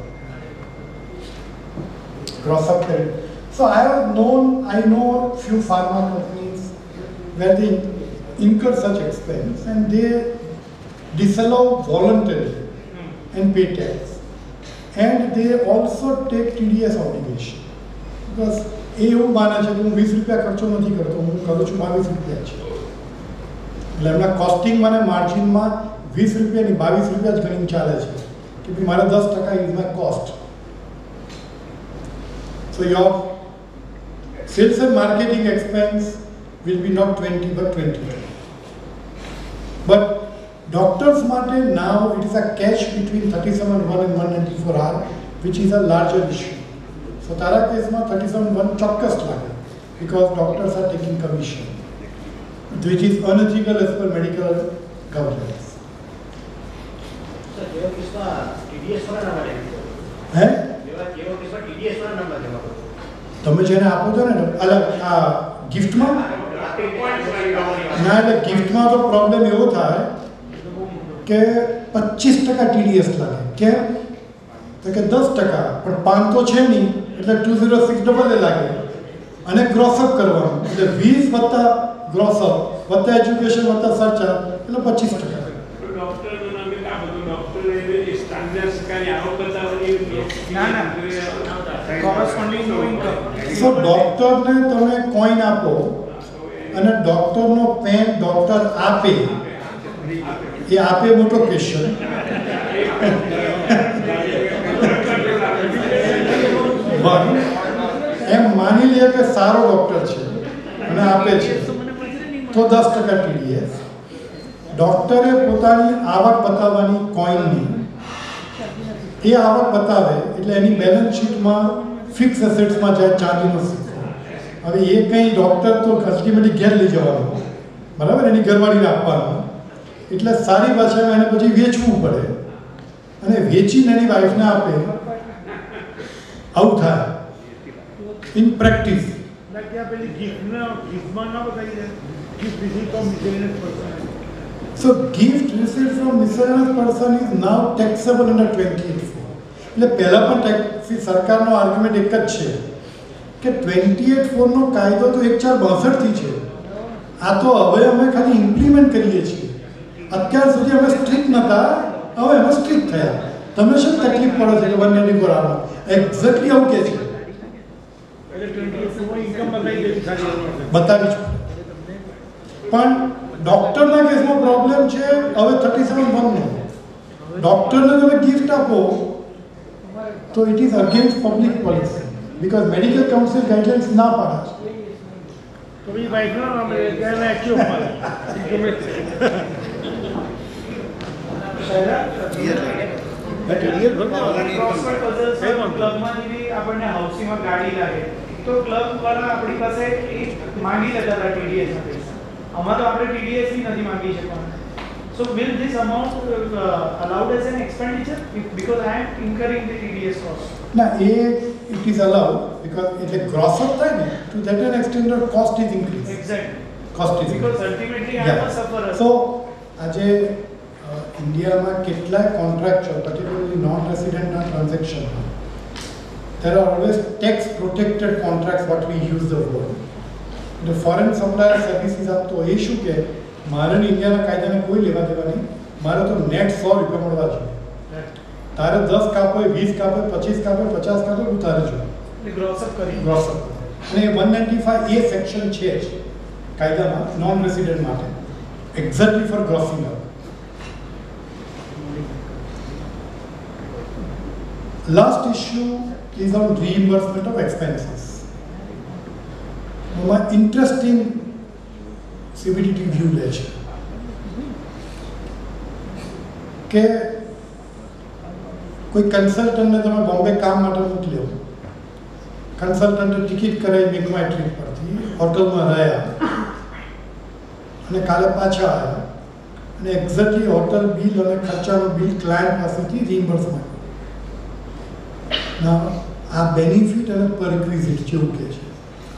ગ્રોસઅપ કરીને. So I have known, I know few pharma companies where they incur such expense and they disallow voluntarily and pay tax. And they also take T D S obligation. Because એ એવું માને છે કે હું વીસ રૂપિયા ખર્ચો નથી કરતો, હું કરું છું બાવીસ રૂપિયા છે. એટલે એમના કોસ્ટિંગમાં અને માર્જિનમાં વીસ રૂપિયાની બાવીસ રૂપિયા જ ગણીને ચાલે છે કે ભાઈ મારા દસ ટકા is my cost. So your sales and marketing expense will be not twenty but twenty. But doctors mate now it is a catch between thirty-seven one and one ninety-four R, which is a larger issue. So tara case ma thirty-seven one ચોક્કસ લાગે because doctors are taking commission, which is unethical as per medical guidelines. Sir જેવો કેસમાં TDS વાળા ના મળે હે જેવા જેવો કેસમાં ટીડીએસ વાળા નંબર જમા કરો તમે જેને આપો છો ને અલગ આ ગિફ્ટમાં ના, એટલે ગિફ્ટમાં તો પ્રોબ્લેમ એવો થાય કે પચીસ ટકા ટીડીએસ લાગે. કેમ? તો કે દસ ટકા પણ પાંચ તો છે નહીં એટલે two zero six double A લાગે અને ગ્રોસઅપ કરવાનું એટલે વીસ વત્તા ગ્રોસઅપ વત્તા એજ્યુકેશન વત્તા સરચાર્જ એટલે પચીસ ટકા. ના ના કોરસ્પોન્ડિંગ નો ઇન્કમ. સો ડૉક્ટરને તમે કોઈન આપો અને ડૉક્ટરનો પેન ડૉક્ટર આપે, એ આપે મોટો ક્વેશ્ચન. એમ માની લે કે સારો ડૉક્ટર છે અને આપે છે તો દસ ટકા ટીડીએસ. ડૉક્ટરે પોતાની આવક બતાવવાની કોઈનની, એ આવક બતાવે એટલે એની બેલેન્સ શીટમાં ફિક્સ એસેટ્સમાં જાય ચાંદીનો સિક્કો. હવે એ કંઈ ડૉક્ટર તો અલ્ટિમેટલી ઘેર લઈ જવાનો, બરાબર, એની ઘરવાળીને આપવાનો, એટલે સારી ભાષામાં એને પછી વેચવું પડે અને વેચીને એની વાઈફને આપે. આવું થાય in practice. So gift received from miscellaneous person is now taxable under twenty-eight four. એટલે પહેલા પણ ટેક્સ સરકારનો આર્ગ્યુમેન્ટ એક જ છે કે twenty-eight four નો કાયદો તો એક ચાર બાસઠ થી છે. આ તો હવે અમે ખાલી ઇમ્પ્લિમેન્ટ કરીએ છીએ. અત્યાર સુધી અમે સ્ટ્રિક્ટ નહોતા, હવે અમે સ્ટ્રિક્ટ થયા. તમને શું તકલીફ પડે છે કે વન નાઇન્ટી ફોર આરમાં એક્ઝેક્ટલી આવું કે છે, બતાવી છું. પણ ડૉક્ટરના કેસમાં પ્રોબ્લેમ છે હવે થર્ટી સેવન વનનો. ડૉક્ટરને તમે ગિફ્ટ આપો તો it is against public policy, because medical council guidelines ના પાડે છે. આપણને હાઉસિંગમાં ગાડી લાગે તો ક્લબ વાળા આપણી પાસે માંગી લેતા હતા ટીડીએસના પૈસા. આમાં તો આપણે ટીડીએસ બી નથી માંગી શકવાના. So will this amount uh, allowed as an expenditure because I am incurring the T D S cost? ના, એ it is allowed because એટલે gross up થાય ને, to that an extent the cost is increased. Exactly. Cost is Because increased. ultimately I Yeah. am a sufferer. So આજે ઇન્ડિયામાં કેટલાય contractor particularly non રેસિડેન્ટના ટ્રાન્ઝેક્શનમાં there are always tax protected contracts what we use the word. The foreign supplier services આપતો એ શું કે મારે ઇન્ડિયાના કાયદાને કોઈ લેવા દેવા નહીં, મારે તો નેટ સો રૂપિયા મળવા જોઈએ. તારે દસ કાપો, વીસ કાપો, પચીસ કાપો, પચાસ કાપો, હું તારે જોઈએ ગ્રોસ અપ કરી ગ્રોસ અપ. અને one ninety five A section છે જ કાયદામાં નોન રેસિડેન્ટ માટે, exactly for grossing up. Last issue is on reimbursement of expenses. My interesting C B D T view લે છે કે કોઈ કન્સલ્ટન્ટને તમે બોમ્બે કામ માટે મોકલ્યો, કન્સલ્ટન્ટે ટિકિટ કરાવી મેઘમાય ટ્રીપ પરથી, હોટલમાં રહ્યા અને કાલે પાછા આવ્યા અને એક્ઝેક્ટલી હોટલ બિલ અને ખર્ચાનું બિલ ક્લાયન્ટ પાસેથી રિમ્બર્સમેન્ટ. ના, આ બેનિફિટ અને પરક્વિઝિટ જેવું કે છે.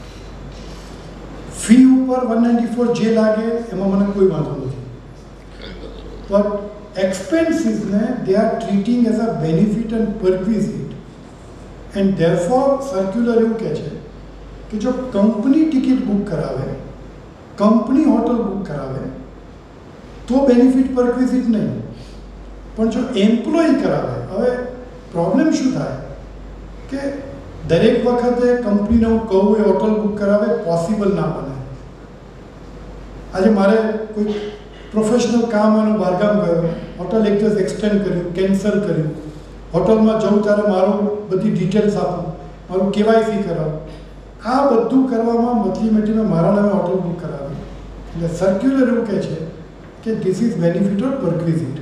ફી ઉપર વન નાઇન્ટી ફોર જે લાગે એમાં મને કોઈ વાંધો નથી, બટ એક્સપેન્સીસને they are treating as a benefit and perquisite and therefore circular એવું કહે છે કે જો કંપની ટિકિટ બુક કરાવે, કંપની હોટલ બુક કરાવે તો બેનિફિટ પરક્વિઝિટ નહીં, પણ જો એમ્પ્લોય કરાવે. હવે પ્રોબ્લેમ શું થાય કે દરેક વખતે કંપનીને હું કહું એ હોટલ બુક કરાવે પોસિબલ ના બને. આજે મારે કોઈ પ્રોફેશનલ કામ અને બહારગામ ગયો, હોટલ એક દિવસ એક્સટેન્ડ કર્યું, કેન્સલ કર્યું, હોટલમાં જવું ત્યારે મારું બધી ડિટેલ્સ આપું, મારું કેવાયસી કરાવું, આ બધું કરવામાં મતલી મેટીને મારા નામે હોટલ બુક કરાવી. એટલે સર્ક્યુલર એવું કહે છે કે this is benefit of perquisite.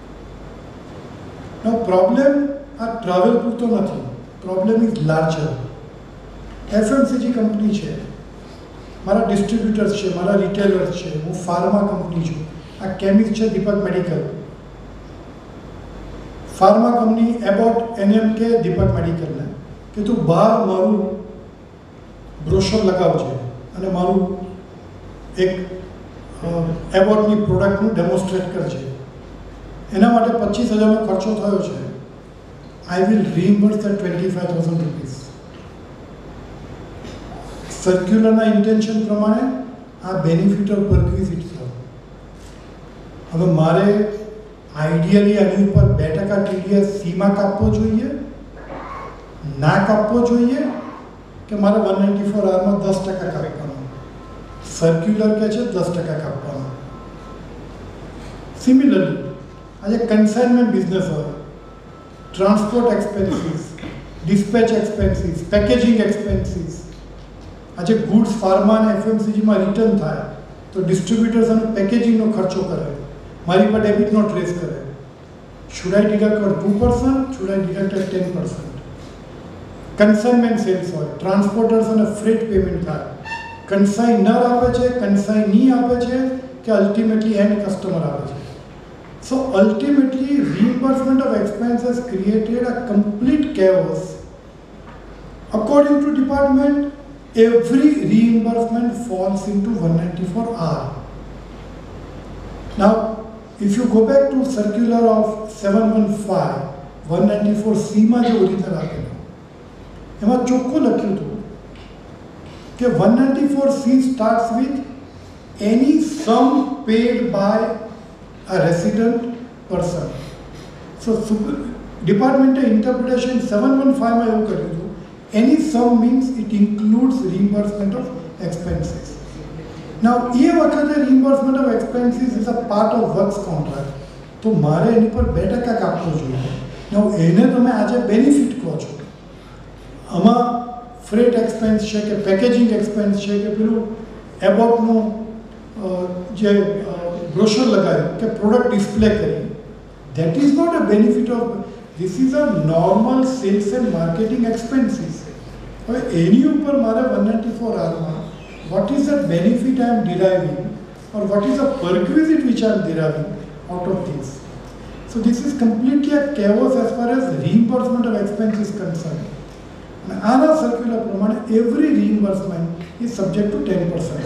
No problem આ ટ્રાવેલ પૂરતો નથી, problem is larger. FMCG company છે, મારા ડિસ્ટ્રીબ્યુટર્સ છે, મારા રિટેલર્સ છે, હું ફાર્મા કંપની છું, આ કેમિસ્ટ છે Deepak medical, pharma company Abbott એનએમ કે દીપક મેડિકલને કે તું બહાર મારું બ્રોશર લગાવજે અને મારું એક એબોટની પ્રોડક્ટનું ડેમોન્સ્ટ્રેટ કરજે. એના માટે પચીસ હજારનો ખર્ચો થયો છે. I will reimburse that twenty-five thousand rupees. સર્ક્યુલરના ઇન્ટેન્શન પ્રમાણે આ બેનિફિટ ઓફ પરક્વિઝિટ થયો. હવે મારે આઈડિયલી આની ઉપર બે ટકા ટીડીએસ સીમાં કાપવો જોઈએ, ના કાપવો જોઈએ, કે મારે વન નાઇન્ટી ફોર આરમાં દસ ટકા કાપવાનું. સર્ક્યુલર કહે છે દસ ટકા કાપવાનું. સિમિલરલી આજે કન્સાઇનમેન્ટ બિઝનેસ હોય, transport expenses, dispatch expenses, packaging expenses, આજે ગુડ્સ ફાર્મા અને એફએમસીજીમાં રિટર્ન થાય તો ડિસ્ટ્રીબ્યુટર્સ અને પેકેજિંગનો ખર્ચો કરે, મારી પર ડેબિટ નોટ રેઝ કરે. Should I deduct two percent, should I deduct ten percent? Consignment sales હોય, ટ્રાન્સપોર્ટર્સ અને ફ્રેટ પેમેન્ટ થાય, કન્સાઇનર આપે છે, કન્સાઇની આપે છે કે અલ્ટિમેટલી એન્ડ કસ્ટમર આપે છે. So ultimately reimbursement of expenses created a complete chaos. According to department, every reimbursement falls into one ninety-four R. Now, if you go back to circular of seven fifteen, one ninety-four C માં જે original આપેલું એમાં ચોખ્ખું લખ્યું હતું કે one ninety-four C starts with any sum paid by a resident person. So, departmental interpretation seven fifteen માં એવું કર્યું હતું, any sum means it includes reimbursement of expenses. Now, એ વખતે reimbursement of expenses is a part of works contract. તો મારે એની પર બે ટકા કાપવો જોઈએ. Now, એને તમે આજે બેનિફિટ કહો છો. આમાં ફ્રેટ એક્સપેન્સ છે કે પેકેજિંગ એક્સપેન્સ છે કે પેલું એબોટનું જે બ્રોશર લગાવ્યું કે પ્રોડક્ટ ડિસ્પ્લે કરી, that is not a benefit of, this is a normal sales and marketing expenses. હવે એની ઉપર મારે one ninety-four R માં what is the benefit I am deriving or what is the perquisite which I am deriving out of this. So this is completely a chaos as far as reimbursement of expense is concerned. And આના circular પ્રમાણે every reimbursement is subject to ten percent.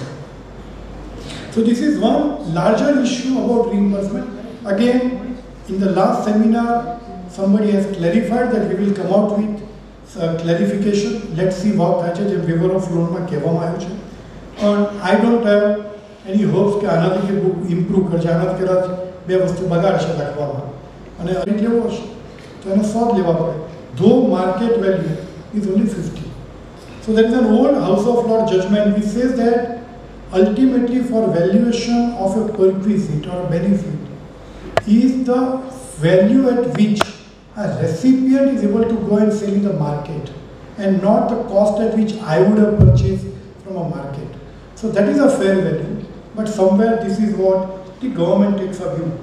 So this is one larger issue about reimbursement. Again, in the last seminar, somebody has clarified that we will come out with uh, clarification. Let's see what થાય છે waiver of loan માં કહેવામાં આવ્યું છે. And I don't have any hopes કે આનાથી કે બહુ ઇમ્પ્રૂવ કરશે. આનાથી કદાચ બે વસ્તુ બગાડશે લખવામાં અને અરેટ લેવો હશે તો એને સો લેવા પડે. Though market value is only fifty. So there is an old House of Lords judgment which says that ultimately for valuation of a perquisite or a benefit is the value at which a recipient is able to go and sell in the market and not the cost at which I would have purchased from a market. So that is a fair value, but somewhere this is what the government takes a view.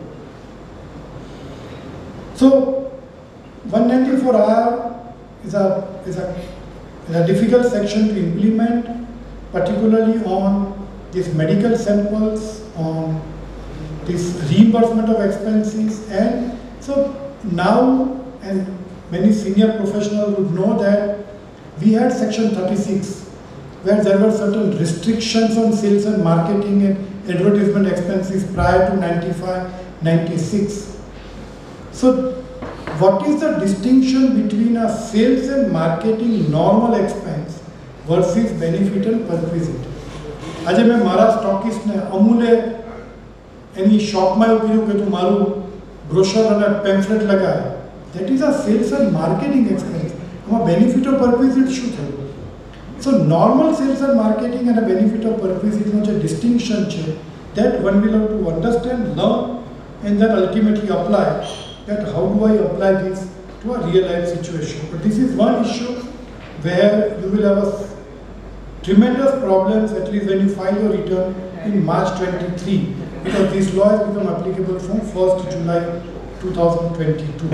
So one ninety-four R is a, is a, is a difficult section to implement, particularly on these medical samples, on this reimbursement of expenses. And so now, and many senior professionals would know that we had section thirty-six where there were certain restrictions on sales and marketing and advertisement expenses prior to ninety-five ninety-six. So what is the distinction between a sales and marketing normal expense versus benefit and perquisite? આજે મેં મારા સ્ટોકિસ્ટને અમૂલે એની શોપમાં એવું કીધું કે તું મારું brochure અને pamphlet લગાવે, that is a sales and marketing expense. આમાં benefit of perquisite શું થયું? So normal sales and marketing and a benefit of perquisite નો જે distinction છે, that one will have to understand, learn and then ultimately apply. That how do I apply this to a real life situation? But this is one issue where you will have a tremendous problems at least when you file your return in March twenty-three, because this law has become applicable from first July twenty twenty-two.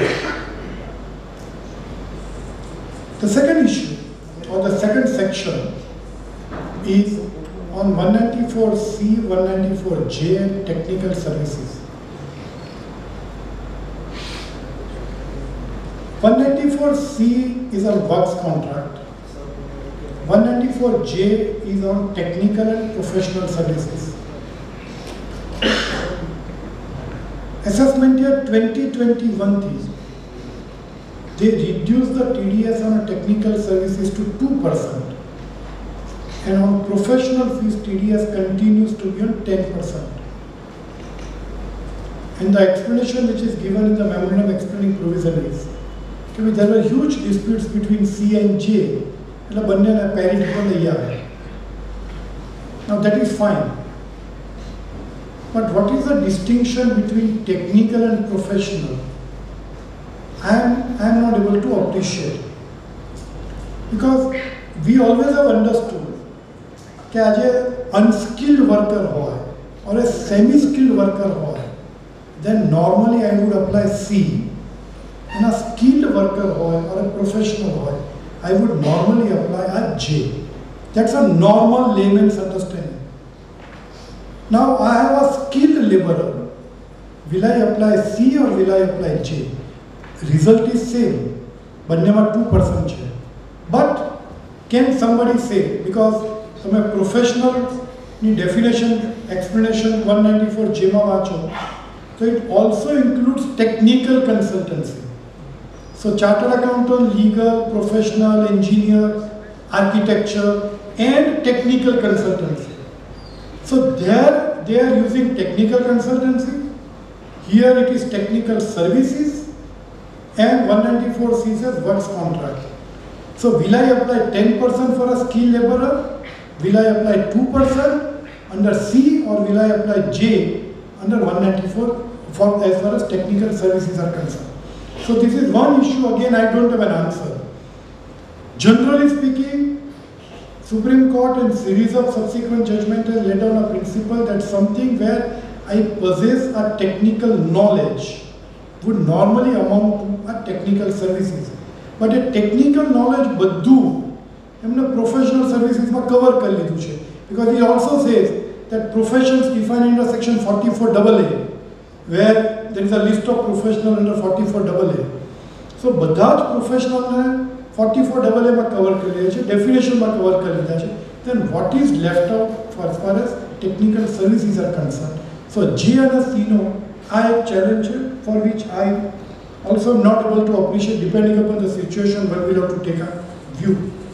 The second issue or the second section is on one ninety-four C, one ninety-four J and technical services. one ninety-four C is a works contract. one ninety-four J is on technical and professional services. Assessment year twenty twenty-one thing, they reduced the T D S on technical services to two percent and on professional fees T D S continues to be on ten percent. And the explanation which is given in the memorandum explaining provision is that there were huge disputes between C and J. Now that is fine. But what is the distinction between technical and professional? I am, I am not able to appreciate. Because we always have understood that as an unskilled worker or a semi-skilled worker, then normally I would apply C. And a skilled worker or a professional, I I would normally apply a J. That's a normal layman's understanding. Now I have a skilled laborer. Will I apply C or will I apply J? Result is same. બંનેમાં two percent છે. But can somebody say, because તમે professionalની definition, explanation one ninety-four J માં વાંચો, so it also includes technical consultancy. So chartered accountant, legal, professional, engineer, architecture, and technical consultancy. So there they are using technical consultancy. Here it is technical services, and one ninety-four C says works contract. So will I apply ten percent for a skilled laborer? Will I apply two percent under C, or will I apply J under one ninety-four for as far as technical services are concerned? So this is one issue. Again, I don't have an answer. Generally speaking, Supreme Court in series of subsequent judgment has laid down a principle that something where I possess a technical knowledge would normally amount to a technical services. But a technical knowledge બધું એમને professional services માં cover કરી લીધું છે. Because he also says that professions defined under section forty-four A A, where there is a list of professional under forty-four A A. So બધા જ professional ને forty-four A A માં cover કરી લીધા છે, definition માં cover કરી લીધા છે. Then what is left out for as far as technical services are concerned? So J and C no, I challenge it, for which I also am not able to appreciate, depending upon the situation, when we have to take a view.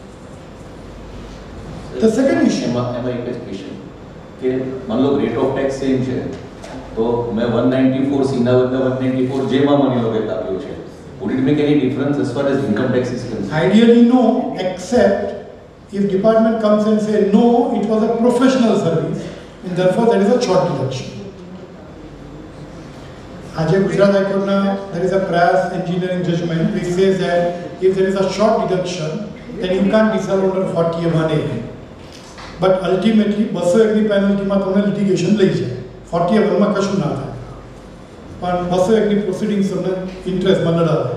The second issue. એમાં એમાં એક જ question કે માન લો rate of tax same છે તો મેં one ninety-four C ના બદલે one ninety-four J માં માની લો કે આપ્યો છે. Would it make any difference as far as income tax is concerned? Ideally no, except if department comes and say no, it was a professional service and therefore there is a short deduction. આજે ગુજરાત હાઈકોર્ટના there is a prior engineering judgment which says that if there is a short deduction then you can't disallowed under forty A one A. But ultimately two hundred એક ની પેનલ્ટીમાં તમને litigation લઈ જાય. forty A one માં કશું ના થાય. પણ two hundred એક ની proceedings તમને ઇન્ટરેસ્ટમાં લડાવે.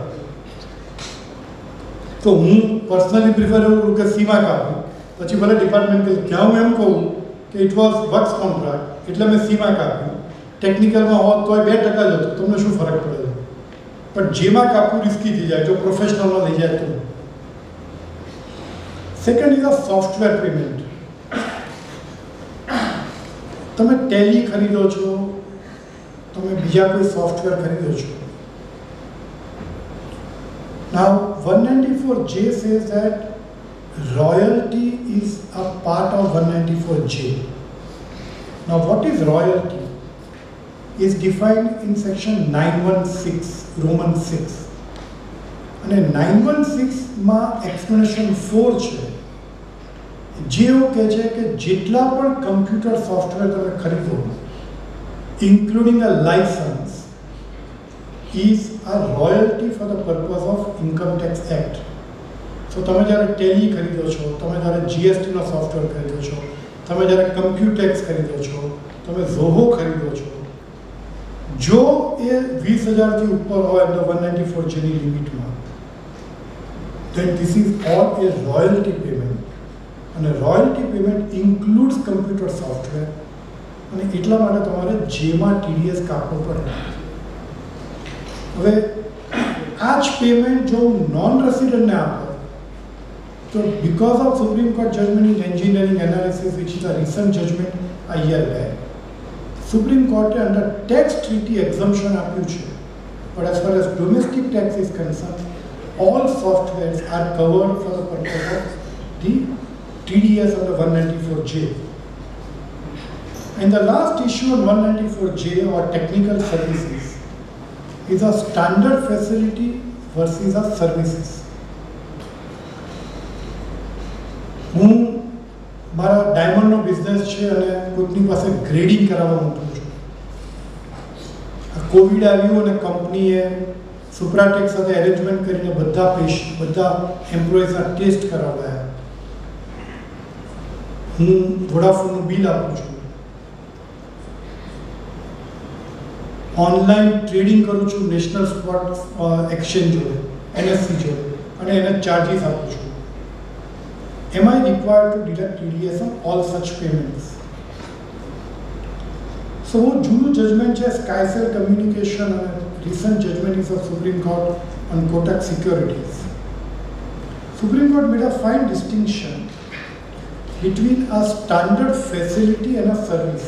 તો હું પર્સનલી પ્રિફર કરું કે સીમાં કાપું. પછી ભલે ડિપાર્ટમેન્ટ કે ક્યાં હું એમ કહું કે ઇટ વોઝ વર્ક્સ કોન્ટ્રાક્ટ એટલે મેં સીમાં કાપ્યું. ટેકનિકલમાં હોત તો બે ટકા જ હતો, તમને શું ફરક પડે? પણ જેમાં કાપવું રિસ્કી થઈ જાય જો પ્રોફેશનલમાં લઈ જાય તો. Second is a software payment. તમે ટેલી ખરીદો છો, તમે બીજા કોઈ સોફ્ટવેર ખરીદો છો. Now one ninety-four J says that royalty is a part of one ninety-four J. Now what is royalty? Is defined in section nine sixteen Roman six. અને nine sixteen માં explanation four છે. જે એવું કહે છે કે જેટલા પણ કમ્પ્યુટર સોફ્ટવેર તમે ખરીદો including a license is a royalty for the purpose of Income Tax Act. So તમે જ્યારે ટેલી ખરીદો છો, તમે જ્યારે જીએસટી નો સોફ્ટવેર ખરીદો છો, તમે જ્યારે કમ્પ્યુટેક્સ ખરીદો છો, તમે ઝોહો ખરીદો છો, જો એ વીસ હજારથી ઉપર હોય અંદર one ninety-four J ની લિમિટમાં, then this is all a royalty payment. અને royalty payment includes computer software અને એટલા માટે તમારે જેમાં ટીડીએસ કાપવો પડે. હવે આ જ પેમેન્ટ જો નોન રેસિડન્ટને આપો તો because of supreme court judgment in engineering analysis which is a recent judgment a year back, supreme કોર્ટે અંડર ટેક્સ ટ્રીટી એક્ઝમ્પશન આપ્યું છે. But as far as domestic tax is concern, all softwares are covered for the purpose of the T D S under one ninety-four J. And the last issue on one ninety-four J or technical services is a standard facility versus a services. હું મારા ડાયમંડનો business છે અને કોઈકની પાસે grading કરાવવા મૂકું છું. આ Covid આવ્યું અને કંપનીએ સુપ્રાટેક સાથે એરેન્જમેન્ટ કરીને બધા પેશન્ટ બધા એમ્પ્લોઈઝના ટેસ્ટ કરાવ્યા. હું વોડાફોનનું બિલ આપું છું, ઓનલાઈન ટ્રેડિંગ કરું છું નેશનલ સ્પોટ એક્સચેન્જ જોડે, એનએસસી જોડે, અને એને ચાર્જીસ આપું છું. am I required to deduct T D S on all such payments? So, જૂનું judgment છે Skycell Communication અને recent judgment is of Supreme Court on Kotak Securities. Supreme Court made a fine distinction between a standard facility and a service.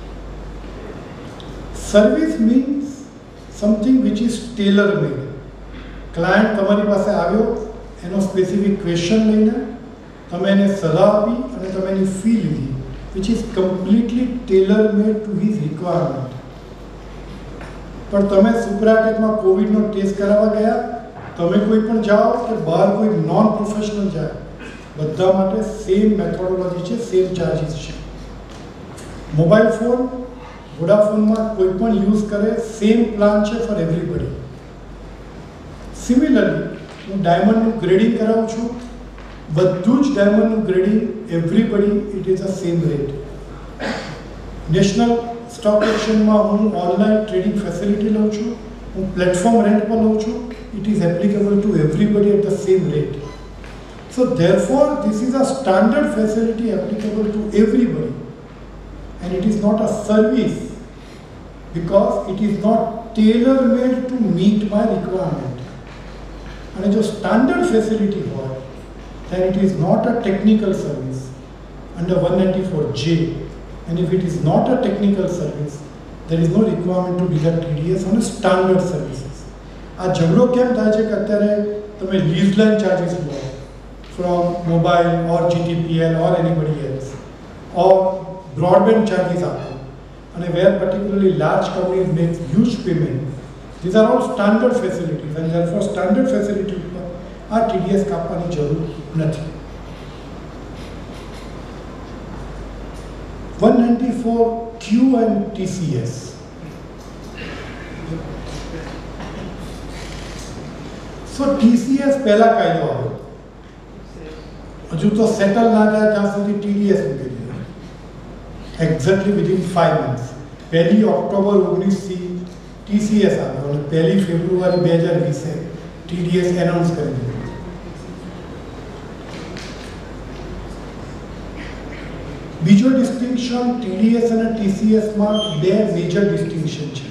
Service means something which is tailor-made. Client તમારી પાસે આવ્યો, એનો specific question લઈને, તમે એને સલાહ આપી અને તમે એની fee લીધી, which is completely tailor-made to his requirement. પણ તમે સુપ્રાટેકમાં કોવિડનો ટેસ્ટ કરાવવા ગયા, તમે કોઈ પણ જાઓ કે બહાર કોઈ નોન પ્રોફેશનલ જાય, બધા માટે સેમ મેથોડોલોજી છે, સેમ ચાર્જીસ છે. મોબાઈલ ફોન વોડાફોનમાં કોઈ પણ યુઝ કરે, સેમ પ્લાન છે ફોર એવરીબડી. સિમિલરલી હું ડાયમંડનું ગ્રેડિંગ કરાવું છું, બધું જ ડાયમંડનું grading everybody it is a same rate. National stock એક્સચેન્જમાં હું ઓનલાઈન ટ્રેડિંગ ફેસિલિટી લઉં છું, હું પ્લેટફોર્મ રેન્ટ પર લઉં છું, it is applicable to everybody at the same rate. So therefore this is a standard facility applicable to everybody, and it is not a service because it is not tailor made to meet my requirement. And if standard facility was, then it is not a technical service under one ninety-four J, and if it is not a technical service, there is no requirement to deduct T D S on a standard services. આ ઝઘડો કેમ થાય છે કે અત્યારે તમે lease line charges લો from mobile or GTPL or anybody else or broadband charges આપો અને where particularly large companies make huge payment. These are all standard facilities and therefore standard facility ઉપર આ ટીડીએસ કાપવાની જરૂર નથી. one ninety-four Q and T C S. So T C S પહેલા કાયદો આવ્યો, હજુ તો સેટલ ના થાય ત્યાં સુધી T D S મૂકી દીધો, એક્ઝેક્ટલી વિધિન ફાઈવ મંથ્સ. પહેલી ઓક્ટોબર ઓગણીસથી T C S આવ્યો અને પહેલી ફેબ્રુઆરી બે હજાર વીસે T D S એનાઉન્સ કરી દીધું. બીજો ડિસ્ટિંક્શન T D S અને T C S માં બે મેજર ડિસ્ટિંક્શન છે.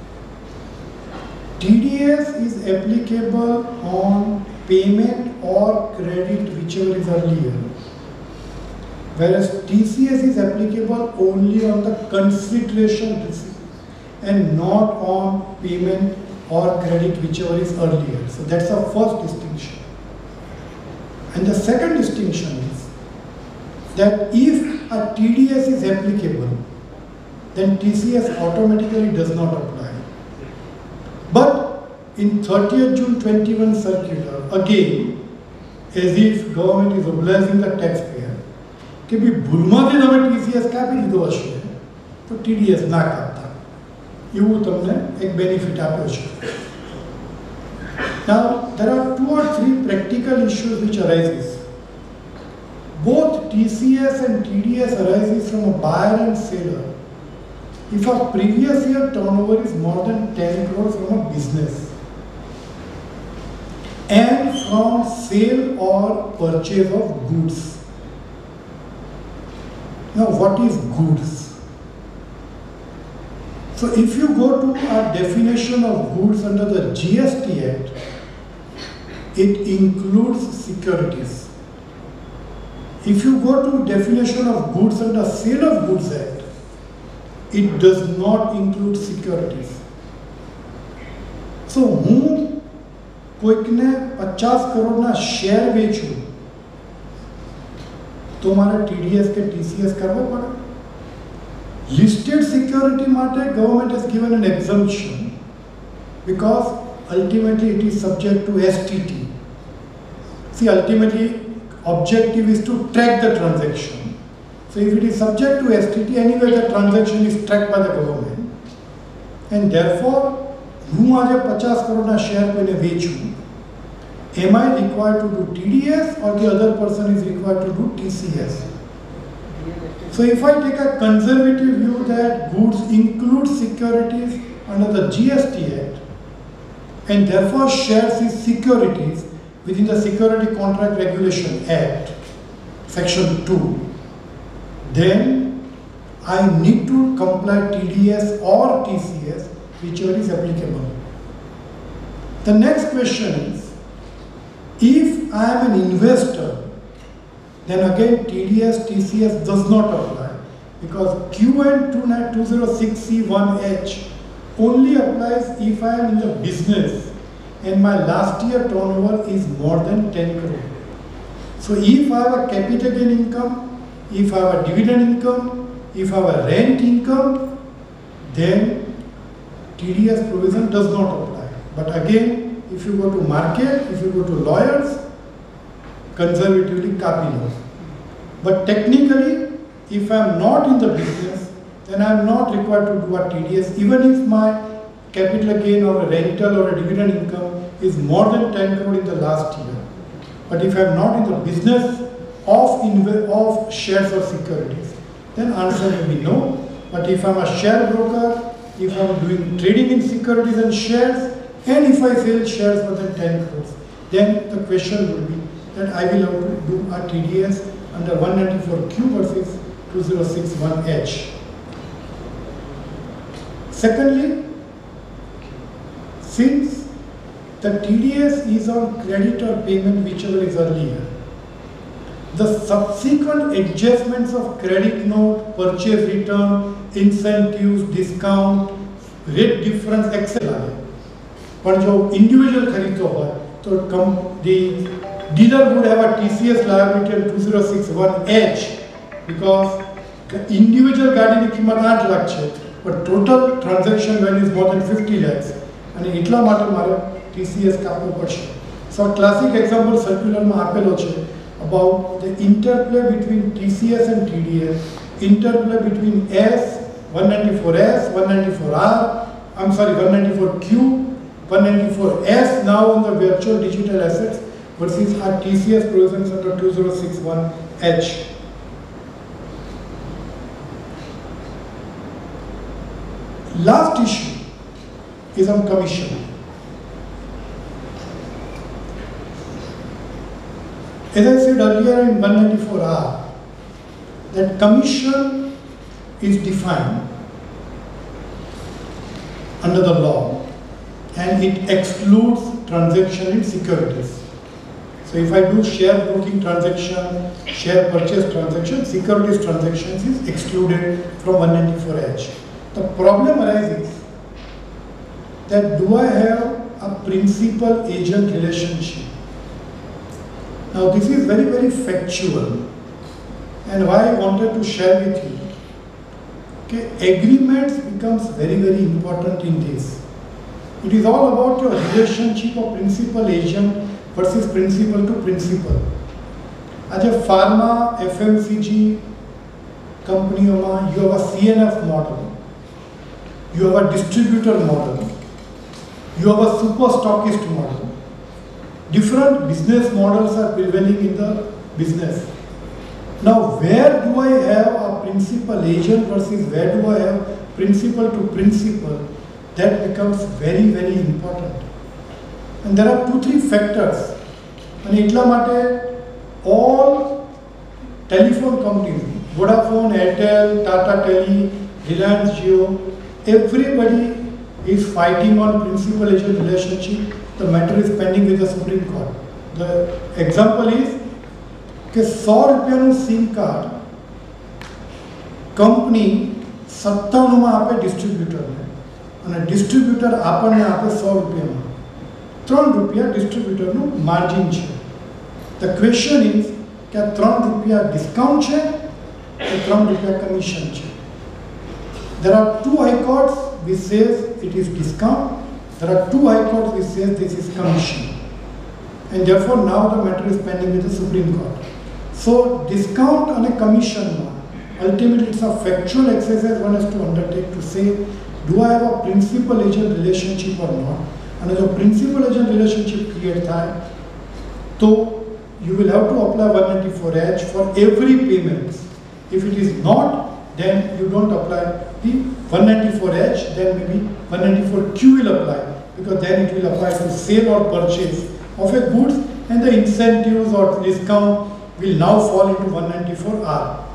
T D S is applicable on payment or credit whichever is earlier, whereas T C S is applicable only on the consideration receipt and not on payment or credit whichever is earlier. So that's the first distinction. And the second distinction is that if a T D S is applicable, then T C S automatically does not apply. But in thirtieth June twenty-one circular, again, as if government is obliging the taxpayer, कि भी भूलमाથી તમે T C S કાપી દીધો હશે તો T D S ના કાપતા, એવું તમને એક બેનિફિટ આપ્યો છે. Now there are two or three practical issues which arises. Both T C S and T D S arises from a buyer and seller if a previous year turnover is more than ten crores from a business and from sale or purchase of goods. Now what is goods? So if you go to a definition of goods under the G S T Act, it includes securities. If you go to definition of goods under Sale of Goods Act, it does not include securities. So હું કોઈકને પચાસ કરોડના share વેચું તો મારે T D S કે T C S કરવો પડે? Listed security માટે government has given an exemption because ultimately it is subject to S T T. See, ultimately objective is to track the transaction. So if it is subject to S T T, anyway the transaction is tracked by the government. And therefore, હું આજે પચાસ કરોડના share કોઈને વેચું, am I required to do T D S or the other person is required to do T C S? So if I take a conservative view that goods include securities under the G S T Act and therefore shares is securities within the Security Contract Regulation Act, section two, then I need to comply T D S or T C S, whichever is applicable. The next question is, if I am an investor, then again T D S, T C S does not apply, because Q N two zero six C one H only applies if I am in the business and my last year turnover is more than ten crore. So if I have a capital gain income, if I have a dividend income, if I have a rent income, then T D S provision does not apply. But again, if you go to market, if you go to lawyers, conservatively copy law. But technically, if I am not in the business, then I am not required to do a T D S, even if my capital gain or a rental or a dividend income is more than ten crore in the last year. But if I am not in the business of, of shares or securities, then answer may be no. But if I am a share broker, if I am doing trading in securities and shares, and if I sell shares more than ten crores, then the question would be that I will have to do a T D S under one ninety-four Q versus two zero six one H. Secondly, since the T D S is on credit or payment, whichever is earlier, the subsequent adjustments of credit note, purchase return, incentives, discount, rate difference, et cetera. But जो individual खरीदता है, तो come the dealer would have a T C S liability on two zero six one H because individual गाड़ी की कीमत आठ लाख है, but total transaction value is more than fifty lakhs. અને એટલા માટે મારે T C S કાપવું પડશે. So a classic example circular માં આપેલો છે about the interplay between T C S and T D S, interplay between S, one ninety-four S, one ninety-four R, I'm sorry, one ninety-four Q, one ninety-four S now on the virtual digital assets versus our T C S provisions under two zero six one H. Last issue is on commission. As I said earlier in one ninety-four R, that commission is defined under the law and it excludes transaction in securities. So if I do share broking transaction, share purchase transaction, securities transactions is excluded from one ninety-four H. The problem arises that do I have a principal-agent relationship? Now this is very, very factual, and why I wanted to share with you. Okay, agreements becomes very, very important in this. It is all about your relationship of principal-agent versus principal to principal. As a pharma, F M C G company, you have a C N F model, you have a distributor model, you have a super stockist model. Different business models are prevailing in the business. Now, where do I have a principal agent versus where do I have principal to principal? That becomes very, very important. And there are two, three factors. And itla mate all telephone companies, Vodafone, Airtel, Tata Tele, Reliance Jio, everybody is fighting on principal-agent relationship. The matter is pending with the Supreme Court. The example is that one hundred rupees SIM card company seventy માં આપે distributor અને distributor આપણને આપે one hundred રૂપિયામાં. ત્રણ રૂપિયા distributorનું margin છે. The question is કે આ ત્રણ રૂપિયા discount છે કે ત્રણ રૂપિયા commission છે. There are two high courts which says it is discount. There are two high courts which says this is commission. And therefore now the matter is pending with the Supreme Court. So discount and a commission, ultimately it's a factual exercise one has to undertake to say, do I have a principal-agent relationship or not? And if a principal-agent relationship create time, so you will have to apply one ninety-four H for every payment. If it is not, then you don't apply the one ninety-four H, then maybe one ninety-four Q will apply, because then it will apply to sale or purchase of a goods and the incentives or discount will now fall into one ninety-four R.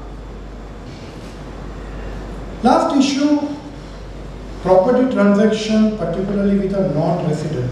Last issue, property transaction, particularly with a non-resident.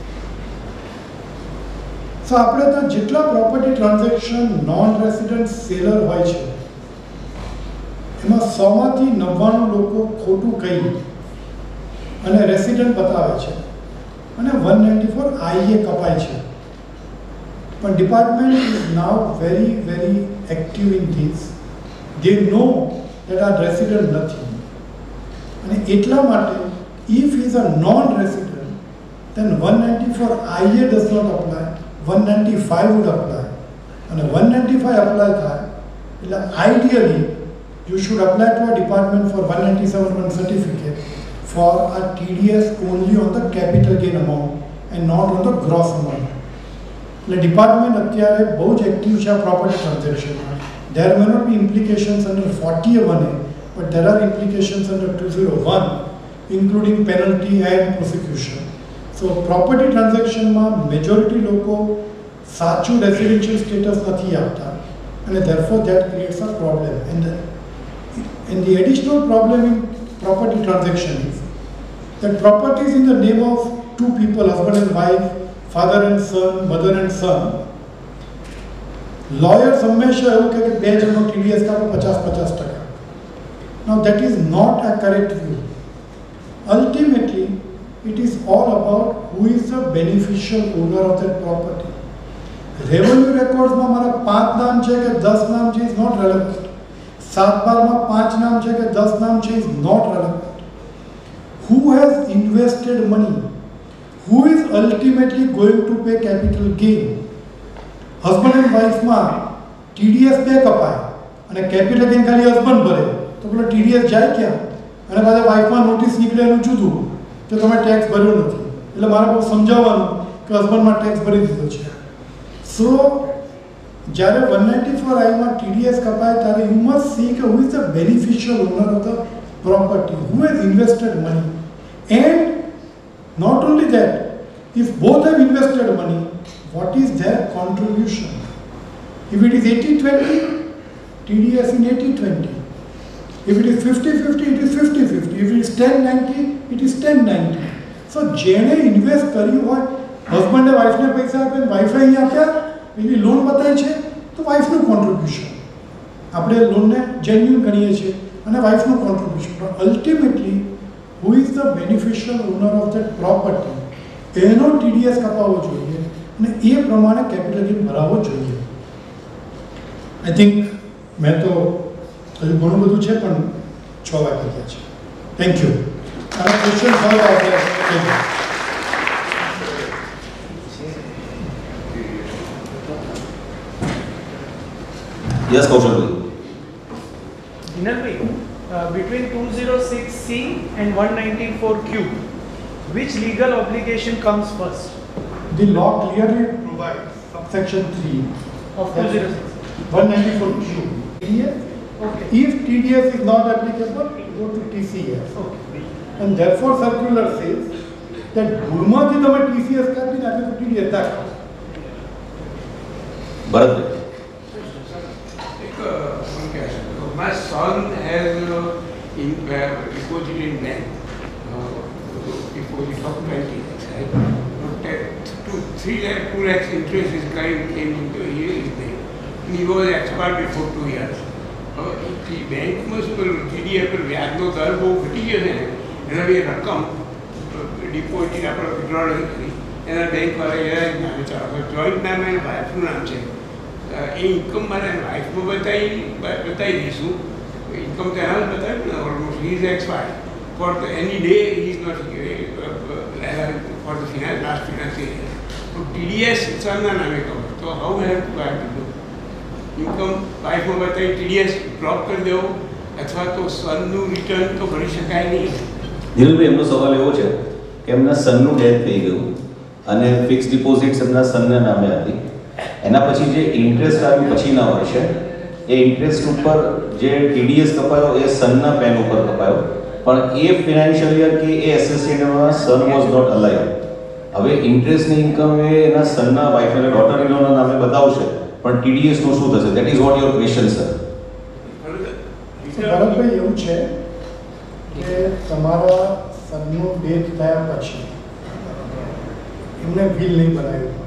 So આપણે તો જેટલા property transaction non resident seller હોય છે એમાં સોમાંથી નવ્વાણું લોકો ખોટું કહી અને રેસિડન્ટ બતાવે છે અને one ninety-four I A કપાય છે. પણ department is now very very active in this. They know that આ રેસિડન્ટ નથી અને એટલા માટે if is a non resident then one ninety-four I A does not apply. one ninety-five would apply. And one ninety-five apply થાય એટલે ideally you should apply to a department for one ninety-seven one certificate for a T D S only on the capital gain amount and not on the gross amount. એટલે department અત્યારે બહુ જ active છે આ property transaction. There may not be implications under forty-one A, but there are implications under two oh one, including penalty and prosecution. So property transaction માં majority લોકો સાચું residential status નથી આપતા and therefore that creates a problem. And the, and the additional problem in property transaction is that property is in the name of two people, husband and wife, father and son, mother and son. Lawyers હંમેશા એવું કહે કે બે જણનો T D S કાપો પચાસ પચાસ ટકા. Now that is not a correct view. Ultimately it is all about who is the beneficial owner of that property. Revenue records માં મારા પાંચ નામ છે કે દસ નામ છે is not relevant. સાત બારમાં પાંચ નામ છે કે દસ નામ છે is not relevant. Who has invested money? Who is ultimately going to pay capital gain? Husband and wife માં T D S બે કપાય અને capital gain ખાલી husband ભરે તો પેલો T D S જાય ક્યાં? અને પાછા wife માં નોટિસ નીકળે એનું જુદું કે તમે ટેક્સ ભર્યો નથી એટલે મારે બહુ સમજાવવાનું કે હસબન્ડમાં ટેક્સ ભરી દીધો છે. સો જ્યારે one ninety-four I માં T D S કપાય ત્યારે યુ મસ્ટ સી કે who is the beneficial owner of the property, who has invested money. And not only that, if both have invested money, what is their contribution? If it is eighty twenty, T D S in eighty twenty. If it is fifty fifty, it is fifty fifty. If it is ten ninety, it is ten ninety. So જેણે invest કર્યું હોય, હસબન્ડે વાઈફને પૈસા આપે, વાઈફે અહીં આપ્યા, એની loan બતાવી છે તો વાઈફનું કોન્ટ્રીબ્યુશન. આપણે લોનને જેન્યુન ગણીએ છીએ અને વાઈફનું કોન્ટ્રીબ્યુશન. પણ ultimately who is the beneficial owner of that property એનો T D S કપાવવો જોઈએ અને એ પ્રમાણે કેપિટલ ગેઇન ભરાવવો જોઈએ. આઈ થિંક મેં તો હજુ ઘણું બધું છે પણ છ વાગી ગયા છે. Thank you. આના ક્વેશ્ચન સોલ્વ આવશે. Yes, Kaushal. Dinalbhai, uh, between two oh six C and one ninety-four Q, which legal obligation comes first? The law clearly provides subsection three Of two oh six. one ninety-four Q. Okay. If T D S is not applicable, go to T C S. Okay. And therefore circular says that ગુણમાંથી તમે T C S કાઢી નાખે તો T D S દાખલ. Bharat. My son has uh, in, uh, deposited in bank, uh, deposit of twenty lakhs, right? But two, three lakh, two lakhs interest is kind came into his name. He was expired before two years. Uh, the bank must T D S પર વ્યાજનો દર બહુ ઘટી ગયો છે ને એના બી રકમ deposit આપણે વિડ્રોલ નથી કરી એના બેંકવાળા એના જ નામે ચાલે જોઈન્ટ નામે એના વાઇફનું નામ છે. એ ઇન્કમ મારે વાઇફમાં બતાવી બતાવી દઈશું. ઇન્કમ તો એના જ બતાવ્યું ને almost he is expired for the any day he is not for the finance last financial year. તો ટીડીએસ સરના નામે કવર. તો how have to I to do income વાઇફમાં બતાવી ટીડીએસ ડ્રોપ કરી દેવો અથવા તો સનનું રિટર્ન તો ભરી શકાય નહીં. ધીરુભાઈ, એમનો સવાલ એવો છે કે એમના સનનું ડેથ થઈ ગયું અને ફિક્સ ડિપોઝિટ્સ એમના સનના નામે હતી. એના પછી જે ઇન્ટરેસ્ટ આવ્યું પછીના વર્ષે એ ઇન્ટરેસ્ટ ઉપર જે ટીડીએસ કપાયો એ સનના પેન ઉપર કપાયો, પણ એ ફિનાન્શિયલ યર કે એ એસોસિએટમાં સન વોઝ નોટ અલાઇવ. હવે ઇન્ટરેસ્ટની ઇન્કમ એ એના સનના વાઇફ એટલે ડોટર ઇનલોના નામે બતાવશે, પણ ટીડીએસ નું શું થશે? That is what your question sir. Bharatbhai, એવું છે કે તમારા સનનું ડેથ થયા પછી એમને વિલ નહીં બનાવ્યું,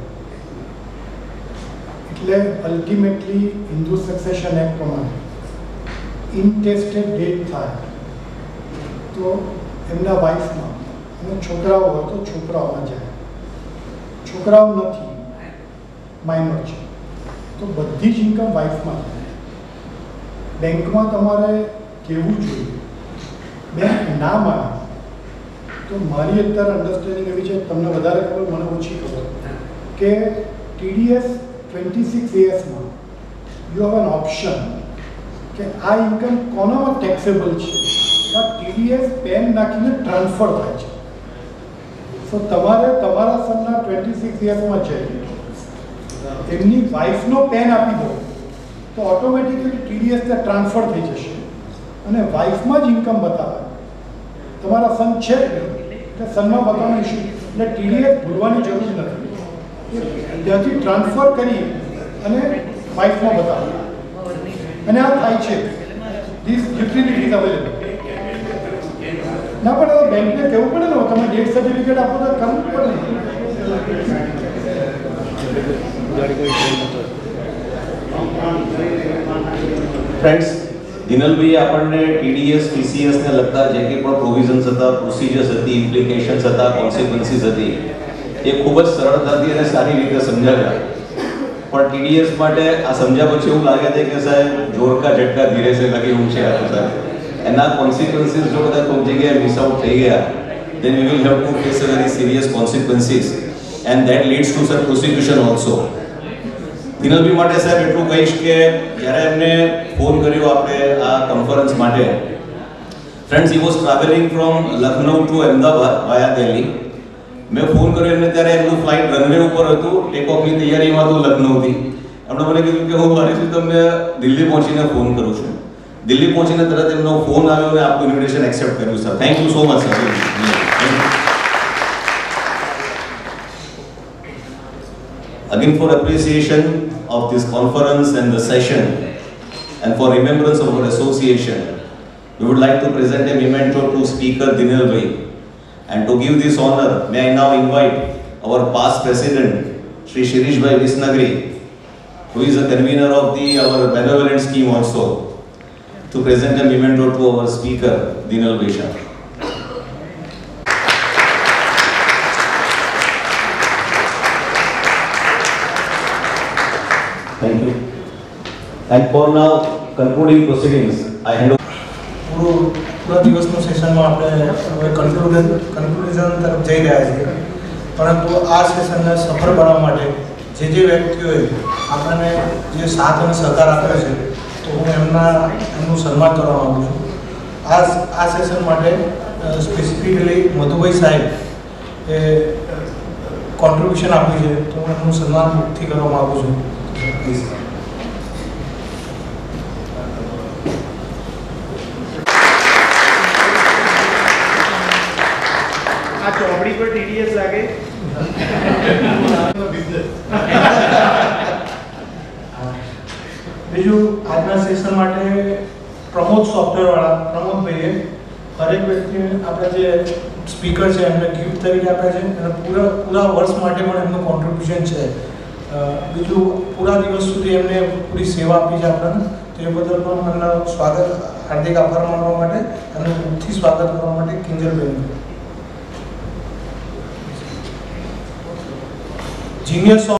એટલે અલ્ટિમેટલી હિન્દુ સક્સેશન એક્ટ પ્રમાણે ઇન્ટેસ્ટેડ ડેથ થાય તો એમના વાઇફમાં અને છોકરાઓ હોય તો છોકરાઓમાં જાય. છોકરાઓ નથી, માઇનર છે, તો બધી જ ઇન્કમ વાઇફમાં જાય. બેંકમાં તમારે કહેવું જોઈએ, બેંક ના માને તો મારી અત્યારે અન્ડરસ્ટેન્ડિંગ એવી છે, તમને વધારે ખબર મને ઓછી ખબર, કે ટીડીએસ ટ્વેન્ટી સિક્સ એએસમાં યુ હેવ એન ઓપ્શન કે આ ઇન્કમ કોનામાં ટેક્સેબલ છે, આ ટીડીએસ પેન નાખીને ટ્રાન્સફર થાય છે. સો તમારે તમારા સનના ટ્વેન્ટી સિક્સ યર્સમાં જઈ એમની વાઇફનો પેન આપી દો તો ઓટોમેટિકલી ટીડીએસ ત્યાં ટ્રાન્સફર થઈ જશે અને વાઇફમાં જ ઇન્કમ બતાવે. તમારા સન છે એટલે સનમાં બતાવવાનો ઇસ્યુ, એટલે ટીડીએસ ભૂલવાની જરૂર નથી. ત્યાંથી ટ્રાન્સફર કરી અને વાઇફમાં બતાવે અને આ થાય છે. This utility is available. ના પણ હવે બેંકને કહેવું પડે ને, તમે ડેથ સર્ટિફિકેટ આપો તો કરવું પડે ને. ફ્રેન્ડ્સ, દિનલભાઈ આપણને ટીડીએસ ટીસીએસ ને લગતા જે કંઈ પણ પ્રોવિઝન્સ હતા, પ્રોસિજર્સ હતી, ઇમ્પ્લિકેશન્સ હતા, કોન્સિક્વન્સીસ હતી, એ ખૂબ જ સરળતાથી અને સારી રીતે સમજાવ્યા. પણ ટીડીએસ માટે આ સમજ્યા પછી એવું લાગે છે કે સાહેબ જોર કા ઝટકા ધીરે સે લગે, એવું છે આ સાહેબ. એના કોન્સિક્વન્સીસ જો કદાચ કોઈ જગ્યાએ મિસ આઉટ થઈ ગયા, then we will have to face a very serious consequences and that leads to sir prosecution also. દિનલભાઈ માટે સાહેબ એટલું કહીશ કે જ્યારે એમને ફોન કર્યો આપણે આ કોન્ફરન્સ માટે, friends he was travelling from Lucknow to Ahmedabad via Delhi. મેં ફોન કર્યો એમને ત્યારે એમનું ફ્લાઇટ રનવે ઉપર હતું, ટેક ઓફની તૈયારીમાં હતું લખનઉથી. એમણે મને કીધું કે હું મારીથી તમને દિલ્હી પહોંચીને ફોન કરું છું. દિલ્હી પહોંચીને તરત એમનો ફોન આવ્યો અને આપનું ઇન્વિટેશન એક્સેપ્ટ કર્યું sir. Thank you so much sir. Again, for appreciation of this conference and the session and for remembrance of our association, we would like to present a memento to Speaker Dinelbhai. And to give this honor, may I now invite our past president, Shri Shirishbhai Visnagri, who is a convener of the our benevolent scheme also, to present a memento to our speaker, Dinelbhai Shah. Thank you. And for now, concluding proceedings, I hand over. પૂરું પૂરા દિવસનું સેશનમાં આપણે હવે conclusion conclusion તરફ જઈ રહ્યા છીએ, પરંતુ આ સેશનને સફળ બનાવવા માટે જે જે વ્યક્તિઓએ આપણને જે સાથ અને સહકાર આપ્યો છે, તો હું એમના એમનું સન્માન કરવા માગું છું. આ આ સેશન માટે સ્પેસિફિકલી મધુભાઈ સાહેબ એ કોન્ટ્રીબ્યુશન આપ્યું છે, તો હું એમનું સન્માનથી કરવા માગું છું. પ્લીઝ. આ ચોપડી પર ટીડીએસ લાગે. બીજું, આજના સેશન માટે પ્રમોદ સોફ્ટવેરવાળા પ્રમોદભાઈએ હરેક વ્યક્તિને આપણા જે સ્પીકર છે એમને ગિફ્ટ તરીકે આપ્યા છે અને પૂરા પૂરા વર્ષ માટે પણ એમનું કોન્ટ્રીબ્યુશન છે. બીજું, પૂરા દિવસ સુધી એમને પૂરી સેવા આપી છે આપણને, તો એ બદલ પણ એમના સ્વાગત, હાર્દિક આભાર માનવા માટે અને મુખથી સ્વાગત કરવા માટે કિંજલબેન. જીનિયસ